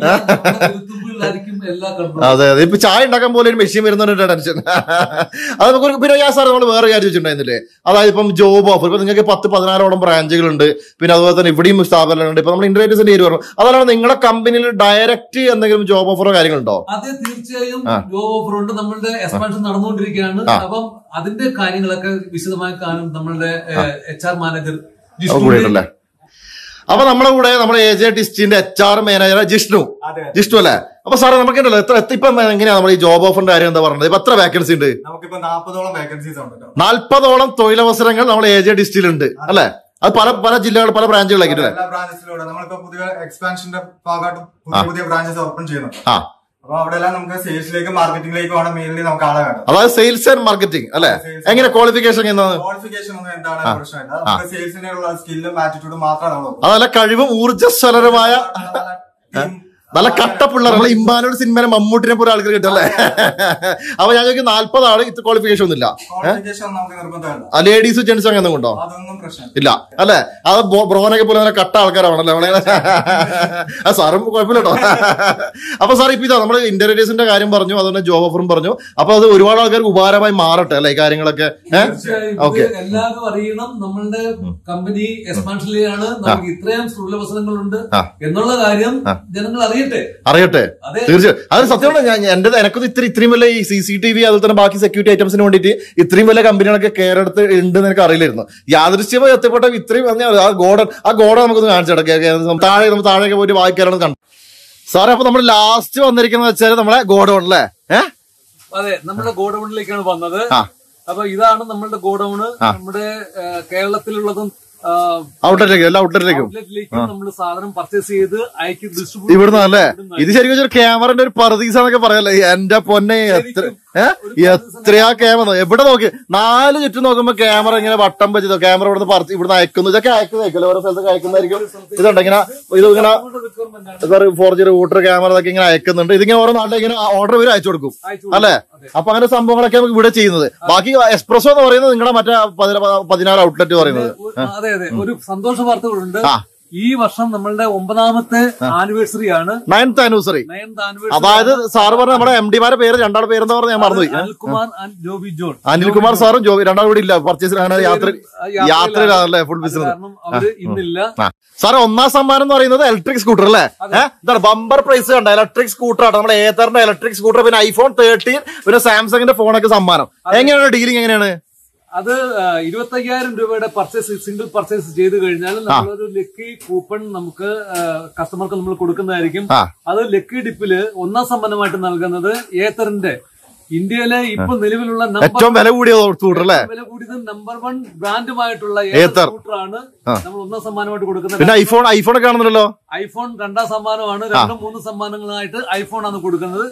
അതെ അതെ. ഇപ്പൊ ചായ ഉണ്ടാക്കാൻ പോലെ ഒരു മെഷീൻ വരുന്നതിന്റെ ടെൻഷൻ. അത് നമുക്ക് പിന്നെ ഞാൻ സാർ നമ്മൾ വേറെ കാര്യം വെച്ചിട്ടുണ്ടായിരുന്നില്ലേ? അതായത് ഇപ്പം ജോബ് ഓഫർ ഇപ്പൊ നിങ്ങൾക്ക് പത്ത് പതിനാറോളം ബ്രാഞ്ചുകളുണ്ട്. പിന്നെ അതുപോലെ തന്നെ ഇവിടെയും സ്ഥാപനങ്ങളുണ്ട്. ഇപ്പൊ നമ്മൾ ഇന്റർനെറ്റിന്റെ പേര് പറഞ്ഞു. അതല്ലാതെ നിങ്ങളുടെ കമ്പനിയിൽ ഡയറക്റ്റ് എന്തെങ്കിലും ജോബ് ഓഫറോ കാര്യങ്ങളുണ്ടോ? അതെ, തീർച്ചയായും ജോബ് ഓഫർ ഉണ്ട്. നമ്മളുടെ എക്സ്പാൻഷൻ നടന്നുകൊണ്ടിരിക്കുകയാണ്. അപ്പം അതിന്റെ കാര്യങ്ങളൊക്കെ വിശദമായി കാണും നമ്മളുടെ എച്ച് ആർ മാനേജർ കൂടിയിട്ടല്ലേ? അപ്പൊ നമ്മുടെ കൂടെ നമ്മുടെ എ ജെ ഡിസ്റ്റിന്റെ H R manager Jishnu Jishnu അല്ലേ? അപ്പൊ സാറേ നമുക്കുണ്ടല്ലോ എത്ര ഇപ്പൊ എങ്ങനെയാ നമ്മുടെ ഈ ജോബ് ഓഫറിന്റെ കാര്യം എന്താ പറഞ്ഞത്? ഇപ്പൊ എത്ര വേക്കൻസി ഉണ്ട്? നമുക്കിപ്പോ നാൽപ്പതോളം വേക്കൻസീസ് ഉണ്ട്. നാൽപ്പതോളം തൊഴിലവസരങ്ങൾ നമ്മുടെ എ ജെ ഡിസ്റ്റിലുണ്ട് അല്ലെ? അത് പല പല ജില്ലകൾ പല ബ്രാഞ്ചുകളാക്കിട്ട് എല്ലാ ബ്രാഞ്ചസിലൂടെ നമ്മളിപ്പോ പുതിയ എക്സ്പാൻഷന്റെ ഭാഗമായിട്ട് പുതിയ പുതിയ ബ്രാഞ്ചസ് ഓപ്പൺ ചെയ്യുന്നുണ്ട്. അപ്പൊ അവിടെ എല്ലാം നമുക്ക് സെയിൽസിലേക്ക് മാർക്കറ്റിംഗിലേക്ക് വേണം മെയിൻലി നമുക്ക് ആളെ വേണം. അതായത് സെയിൽസ് ആൻഡ് മാർക്കറ്റിംഗ് അല്ലെ? എങ്ങനെ ക്വാളിഫിക്കേഷൻ ക്വാളിഫിക്കേഷൻ ഒന്നും എന്താണ് പ്രശ്നമില്ല. നമുക്ക് സെയിൽസിനുള്ള സ്കില്ലും ആറ്റിറ്റ്യൂഡും മാത്രമാണ്. അതല്ല കഴിവും ഊർജ്ജസ്വലരമായ നല്ല കട്ടപ്പിള്ളേർ നമ്മളെ ഇമ്മാനോട് സിനിമ മമ്മൂട്ടിനെ പോലെ ആൾക്കാർ കിട്ടല്ലേ? അപ്പൊ ഞാൻ ചോദിക്കും നാല്പത് ആള് ഇത് ക്വാളിഫിക്കേഷൻ ഒന്നും ഇല്ല. ലേഡീസ് ജെന്റ്സ് അങ്ങനെ ഒന്നും ഉണ്ടോ? ഇല്ല അല്ലെ? അത് ബ്രോനൊക്കെ പോലെ നല്ല കട്ട ആൾക്കാരാണല്ലോ നമ്മളെ. ആ സാറും കുഴപ്പമില്ല കേട്ടോ. അപ്പൊ സാർ ഇപ്പൊ ഇതാ നമ്മള് ഇന്റർവ്യൂസിന്റെ കാര്യം പറഞ്ഞു, അതുകൊണ്ട് ജോബ് ഓഫറും പറഞ്ഞു. അപ്പൊ അത് ഒരുപാട് ആൾക്കാർക്ക് ഉപകാരമായി മാറട്ടെ അല്ലെ ഈ കാര്യങ്ങളൊക്കെ? ഓക്കെ, എല്ലാവരും അറിയണം നമ്മളുടെ കമ്പനി എക്സ്പാൻഷനിലാണ്, നമുക്ക് ഇത്രയും തൊഴിലവസരങ്ങളുണ്ട് എന്നുള്ള കാര്യം ജനങ്ങൾ അറിയണം. അറിയട്ടെ തീർച്ചയായും. അത് സത്യമാണ്. ഞാൻ എന്റെ എനക്കൊന്നും ഇത്ര ഇത്രയും വലിയ ഈ സി സി ടി വി അതുപോലെ തന്നെ ബാക്കി സെക്യൂരിറ്റി ഐറ്റംസിന് വേണ്ടിയിട്ട് ഇത്രയും വലിയ കമ്പനികളൊക്കെ കേരളത്തിൽ ഉണ്ടെന്ന് എനിക്ക് അറിയില്ലായിരുന്നു. യാദൃശ്യമായി എത്തപ്പെട്ട ഇത്രയും ആ ഗോഡൻ ആ ഗോഡൻ നമുക്കൊന്ന് കാണിച്ചിടക്കാം. താഴെ നമ്മൾ താഴേക്ക് പോയിട്ട് വായിക്കാനാണ് കണ്ടു. സാറേ അപ്പൊ നമ്മൾ ലാസ്റ്റ് വന്നിരിക്കുന്നത് വെച്ചാൽ നമ്മളെ ഗോഡൌൺ അല്ലേ? ഏഹ് അതെ, നമ്മുടെ ഗോഡൌണിലേക്കാണ് വന്നത്. അപ്പൊ ഇതാണ് നമ്മളുടെ ഗോഡൌണ്. നമ്മുടെ കേരളത്തിലുള്ളതും ഔട്ട്ലെറ്റിലേക്ക് എല്ലാ ഔട്ട്ലെറ്റിലേക്കും നമ്മൾ സാധനം പർച്ചേസ് ചെയ്ത് അയക്കും. ഇവിടുന്ന് അല്ലേ? ഇത് ശരിക്കും ഒരു ക്യാമറന്റെ ഒരു പർദീസ എന്നൊക്കെ പറയാല്ലേ? എന്റെ പൊന്നെ എത്ര എത്രയാ ക്യാമറ എവിടെ നോക്കി നാല് ചുറ്റും നോക്കുമ്പോ ക്യാമറ ഇങ്ങനെ വട്ടം വെച്ചതോ ക്യാമറ ഇവിടുന്ന് പറത്തി ഇവിടുന്ന് അയക്കുന്നു. ഇതൊക്കെ അയക്കുന്നതായിരിക്കും ഓരോ സ്ഥലത്തൊക്കെ അയക്കുന്നതായിരിക്കും. ഇതുണ്ട് ഇങ്ങനെ ഇത് ഇങ്ങനെ ഫോർ ജി റൂട്ടർ ക്യാമറ ഇതൊക്കെ ഇങ്ങനെ അയക്കുന്നുണ്ട്. ഇതിങ്ങനെ ഓരോ നാട്ടിലേക്ക് ഇങ്ങനെ ഓർഡർ വരും അയച്ചു കൊടുക്കും അല്ലെ? അപ്പൊ അങ്ങനെ സംഭവങ്ങളൊക്കെ നമുക്ക് ഇവിടെ ചെയ്യുന്നത്. ബാക്കി എക്സ്പ്രസോ എന്ന് പറയുന്നത് നിങ്ങളുടെ മറ്റേ പതിനാറ് ഔട്ട്ലെറ്റ് പറയുന്നത്. അതെ അതെ, ഒരു സന്തോഷ വാർത്തകളുണ്ട്. ഈ വർഷം നമ്മളുടെ ഒമ്പതാമത്തെ ആനിവേഴ്സറി ആണ്. Ninth anniversary. അതായത് സാറ് പറഞ്ഞ നമ്മുടെ എം ഡിമാരുടെ പേര് രണ്ടാളുടെ പേരെന്താ പറഞ്ഞ ഞാൻ മറന്നുപോയി. അനിൽകുമാർ ആൻഡ് ജോബി ജോൺ. അനിൽകുമാർ സാറും ജോബി രണ്ടാളും കൂടി ഇല്ല പർച്ചേസ് യാത്ര യാത്രയിലല്ലേ ഫുൾ ബിസിനസ്. അവര് ഇന്നില്ല. സാറേ ഒന്നാം സമ്മാനം എന്ന് പറയുന്നത് ഇലക്ട്രിക് സ്കൂട്ടർ അല്ലേ? എന്താണ് ബമ്പർ പ്രൈസ് കണ്ട ഇലക്ട്രിക് സ്കൂട്ടർ ആണ്. നമ്മുടെ ഏത്തറിന്റെ ഇലക്ട്രിക് സ്കൂട്ടർ, പിന്നെ ഐഫോൺ തേർട്ടീൻ, പിന്നെ സാംസങ്ങിന്റെ ഫോണൊക്കെ സമ്മാനം. എങ്ങനെയാണ് ഡീലിംഗ്? എങ്ങനെയാണ് അത്? ഇരുപത്തി അയ്യായിരം രൂപയുടെ പർച്ചേസ് സിംഗിൾ പർച്ചേസ് ചെയ്ത് കഴിഞ്ഞാൽ നമ്മളൊരു ലക്കി കൂപ്പൺ നമുക്ക് കസ്റ്റമർക്ക് നമ്മൾ കൊടുക്കുന്നതായിരിക്കും. അത് ലക്കി ഡിപ്പില് ഒന്നാം സമ്മാനമായിട്ട് നൽകുന്നത് ഏത്തറിന്റെ ഇന്ത്യയിലെ ഇപ്പൊ നിലവിലുള്ള ഏറ്റവും വില കൂടിയ സ്കൂട്ടർ അല്ലേ? വില കൂടിയത് നമ്പർ വൺ ബ്രാൻഡുമായിട്ടുള്ള ഏത്തർ സ്കൂട്ടറാണ് നമ്മൾ ഒന്നാം സമ്മാനമായിട്ട് കൊടുക്കുന്നത്. പിന്നെ ഐഫോൺ ഐഫോൺ ഒക്കെ ആണെന്നല്ലോ. ഐഫോൺ രണ്ടാം സമ്മാനമാണ്. രണ്ടും മൂന്ന് സമ്മാനങ്ങളായിട്ട് ഐഫോൺ ആണ് കൊടുക്കുന്നത്.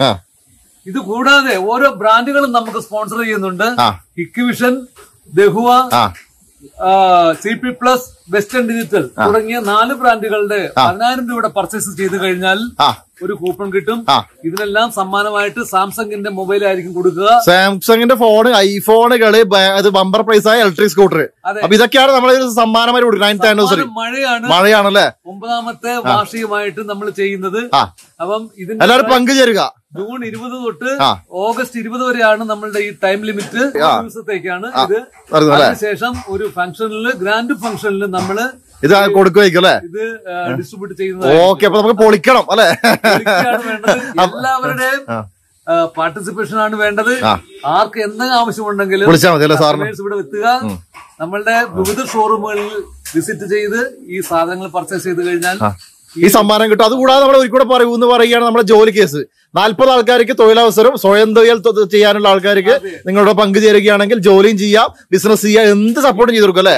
ഇത് കൂടാതെ ഓരോ ബ്രാൻഡുകളും നമുക്ക് സ്പോൺസർ ചെയ്യുന്നുണ്ട്. Hikvision, Dahua, C P plus, Western Digital തുടങ്ങിയ നാല് ബ്രാൻഡുകളുടെ പതിനായിരം രൂപയുടെ പർച്ചേസ് ചെയ്ത് കഴിഞ്ഞാൽ ഒരു കൂപ്പൺ കിട്ടും. ഇതിനെല്ലാം സമ്മാനമായിട്ട് സാംസങ്ങിന്റെ മൊബൈൽ ആയിരിക്കും കൊടുക്കുക. സാംസങ്ങിന്റെ ഫോണ്, ഐഫോണുകള്, ബമ്പർ പ്രൈസ് ആയ ഇലക്ട്രിക് സ്കൂട്ടർ. അപ്പൊ ഇതൊക്കെയാണ് നമ്മൾ സമ്മാനമായി കൊടുക്കുന്നത്. നയൻത് ആനിവേഴ്സറി മഴയാണ് മഴയാണല്ലേ ഒമ്പതാമത്തെ വാർഷികമായിട്ട് നമ്മൾ ചെയ്യുന്നത്. അപ്പം ഇതിന് എല്ലാവരും പങ്കുചേരുക. ജൂൺ ഇരുപത് തൊട്ട് ഓഗസ്റ്റ് ഇരുപത് വരെയാണ് നമ്മളുടെ ഈ ടൈം ലിമിറ്റ്. ദിവസത്തേക്കാണ് ഇത്. അതിനുശേഷം ഒരു ഫംഗ്ഷനില്, ഗ്രാൻഡ് ഫംഗ്ഷനിൽ നമ്മള് ഇത് കൊടുക്കുമായിരിക്കും അല്ലെ? ഇത് ഡിസ്ട്രിബ്യൂട്ട് ചെയ്യുന്നത്. ഓക്കെ, അപ്പൊ നമുക്ക് പൊളിക്കണം അല്ലെ? വേണ്ടത് എല്ലാവരുടെയും പാർട്ടിസിപ്പേഷൻ ആണ് വേണ്ടത്. ആർക്ക് എന്തെങ്കിലും ആവശ്യമുണ്ടെങ്കിലും ഇവിടെ എത്തുക. നമ്മളുടെ വിവിധ ഷോറൂമുകളിൽ വിസിറ്റ് ചെയ്ത് ഈ സാധനങ്ങൾ പർച്ചേസ് ചെയ്ത് കഴിഞ്ഞാൽ ഈ സമ്മാനം കിട്ടും. അതുകൂടാതെ നമ്മൾ ഒരിക്കലും പറയൂ എന്ന് പറയുകയാണ് നമ്മുടെ ജോലി കേസ്. നാൽപ്പത് ആൾക്കാർക്ക് തൊഴിലവസരം, സ്വയം തൊഴിൽ ചെയ്യാനുള്ള ആൾക്കാർക്ക് നിങ്ങളുടെ പങ്കു ചേരുകയാണെങ്കിൽ ജോലിയും ചെയ്യാം, ബിസിനസ് ചെയ്യാം, എന്ത് സപ്പോർട്ടും ചെയ്തു കൊടുക്കും അല്ലെ?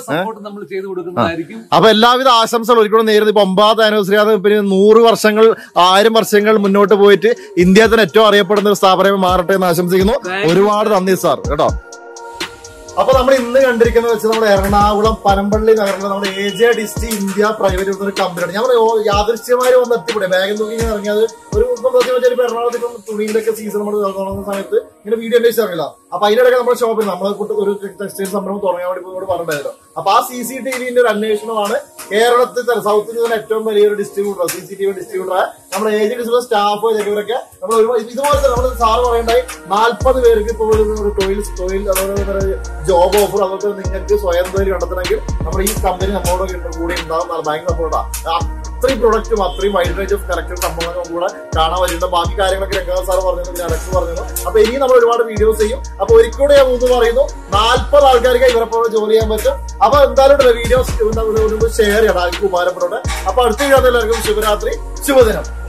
അപ്പൊ എല്ലാവിധ ആശംസകൾ ഒരിക്കലും നേരുന്നു. ഇപ്പൊ ഒമ്പതാമത്തെ ആനിവേഴ്സറി ആണ്. പിന്നെ നൂറ് വർഷങ്ങൾ, ആയിരം വർഷങ്ങൾ മുന്നോട്ട് പോയിട്ട് ഇന്ത്യയിൽ തന്നെ ഏറ്റവും അറിയപ്പെടുന്ന ഒരു സ്ഥാപനമായി മാറട്ടെ എന്ന് ആശംസിക്കുന്നു. ഒരുപാട് നന്ദി സാർ കേട്ടോ. അപ്പൊ നമ്മൾ ഇന്ന് കണ്ടിരിക്കുന്നത് വെച്ച് നമ്മുടെ എറണാകുളം പനമ്പള്ളി നഗറിൽ നമ്മുടെ എ ജെ ഡിസ്റ്റി ഇന്ത്യ പ്രൈവറ്റ് ഒരു കമ്പനിയാണ്. ഞങ്ങൾ യാദൃശ്യമായി വന്ന് എത്തിക്കൂടെ ബാഗിൽ നോക്കി ഇങ്ങനെ ഇറങ്ങിയത്. ഒരു ഇപ്പൊ എറണാകുളത്ത് ഇപ്പം തുണിയിലൊക്കെ സീസൺ നമ്മൾ തുടങ്ങുന്ന സമയത്ത് ഇങ്ങനെ വീഡിയോ അന്വേഷിച്ച് ഇറങ്ങില്ല. അപ്പൊ അതിനിടയ്ക്ക് നമ്മുടെ ഷോപ്പിൽ നമ്മളെ ഒരു ടെക്സ്റ്റൈൽ സംരംഭം തുടങ്ങാൻ വേണ്ടി ഇവിടെ പറഞ്ഞിട്ടുണ്ടായിരുന്നു. അപ്പൊ ആ സി സി ടി വിന്റെ ഒരു അന്വേഷണമാണ് കേരളത്തിൽ തന്നെ, സൗത്ത് ഇന്ത്യയിൽ തന്നെ ഏറ്റവും വലിയൊരു distributor, C C T V distributor നമ്മുടെ ഏജ് ഡിസ്ട്രിബ്യൂട്ടർ സ്റ്റാഫ് ഇവരൊക്കെ നമ്മൾ ഒരുപാട് ഇതുപോലെ തന്നെ നമ്മൾ സാറ് പറയണ്ടായി നാൽപ്പത് പേർക്ക് ഇപ്പോൾ ഒരു തൊഴിൽ തൊഴിൽ അതുപോലെ ജോബ് ഓഫർ, അതുപോലെ നിങ്ങൾക്ക് സ്വയം തൊഴിൽ കണ്ടെത്തണമെങ്കിൽ നമ്മുടെ ഈ കമ്പനി നമ്മളോട് കൂടി ഉണ്ടാകും. ഭയങ്കര സപ്പോർട്ടാണ്. അത്രയും പ്രൊഡക്റ്റും അത്രയും വൈഡ് റേഞ്ച് ഓഫ് കറക്റ്റ് സംഭവങ്ങളും കൂടെ കാണാൻ പറ്റുന്നുണ്ട്. ബാക്കി കാര്യങ്ങളൊക്കെ രംഗനാഥ് സാർ പറഞ്ഞിരുന്നു, അലക്സ് പറഞ്ഞിരുന്നു. അപ്പൊ ഇനി നമ്മൾ ഒരുപാട് വീഡിയോസ് ചെയ്യും. അപ്പൊ ഒരിക്കലും ഞാൻ മൂന്ന് പറയുന്നു, നാൽപ്പത് ആൾക്കാർക്ക് ഇവരെ പോലെ ജോലി ചെയ്യാൻ പറ്റും. അപ്പൊ എന്തായാലും വീഡിയോസ് ഷെയർ ചെയ്യണം, ആർക്കും ഉപകാരപ്പെടട്ടെ. അപ്പൊ അടുത്ത വീഡിയോ എല്ലാവർക്കും ശുഭരാത്രി, ശുഭദിനം.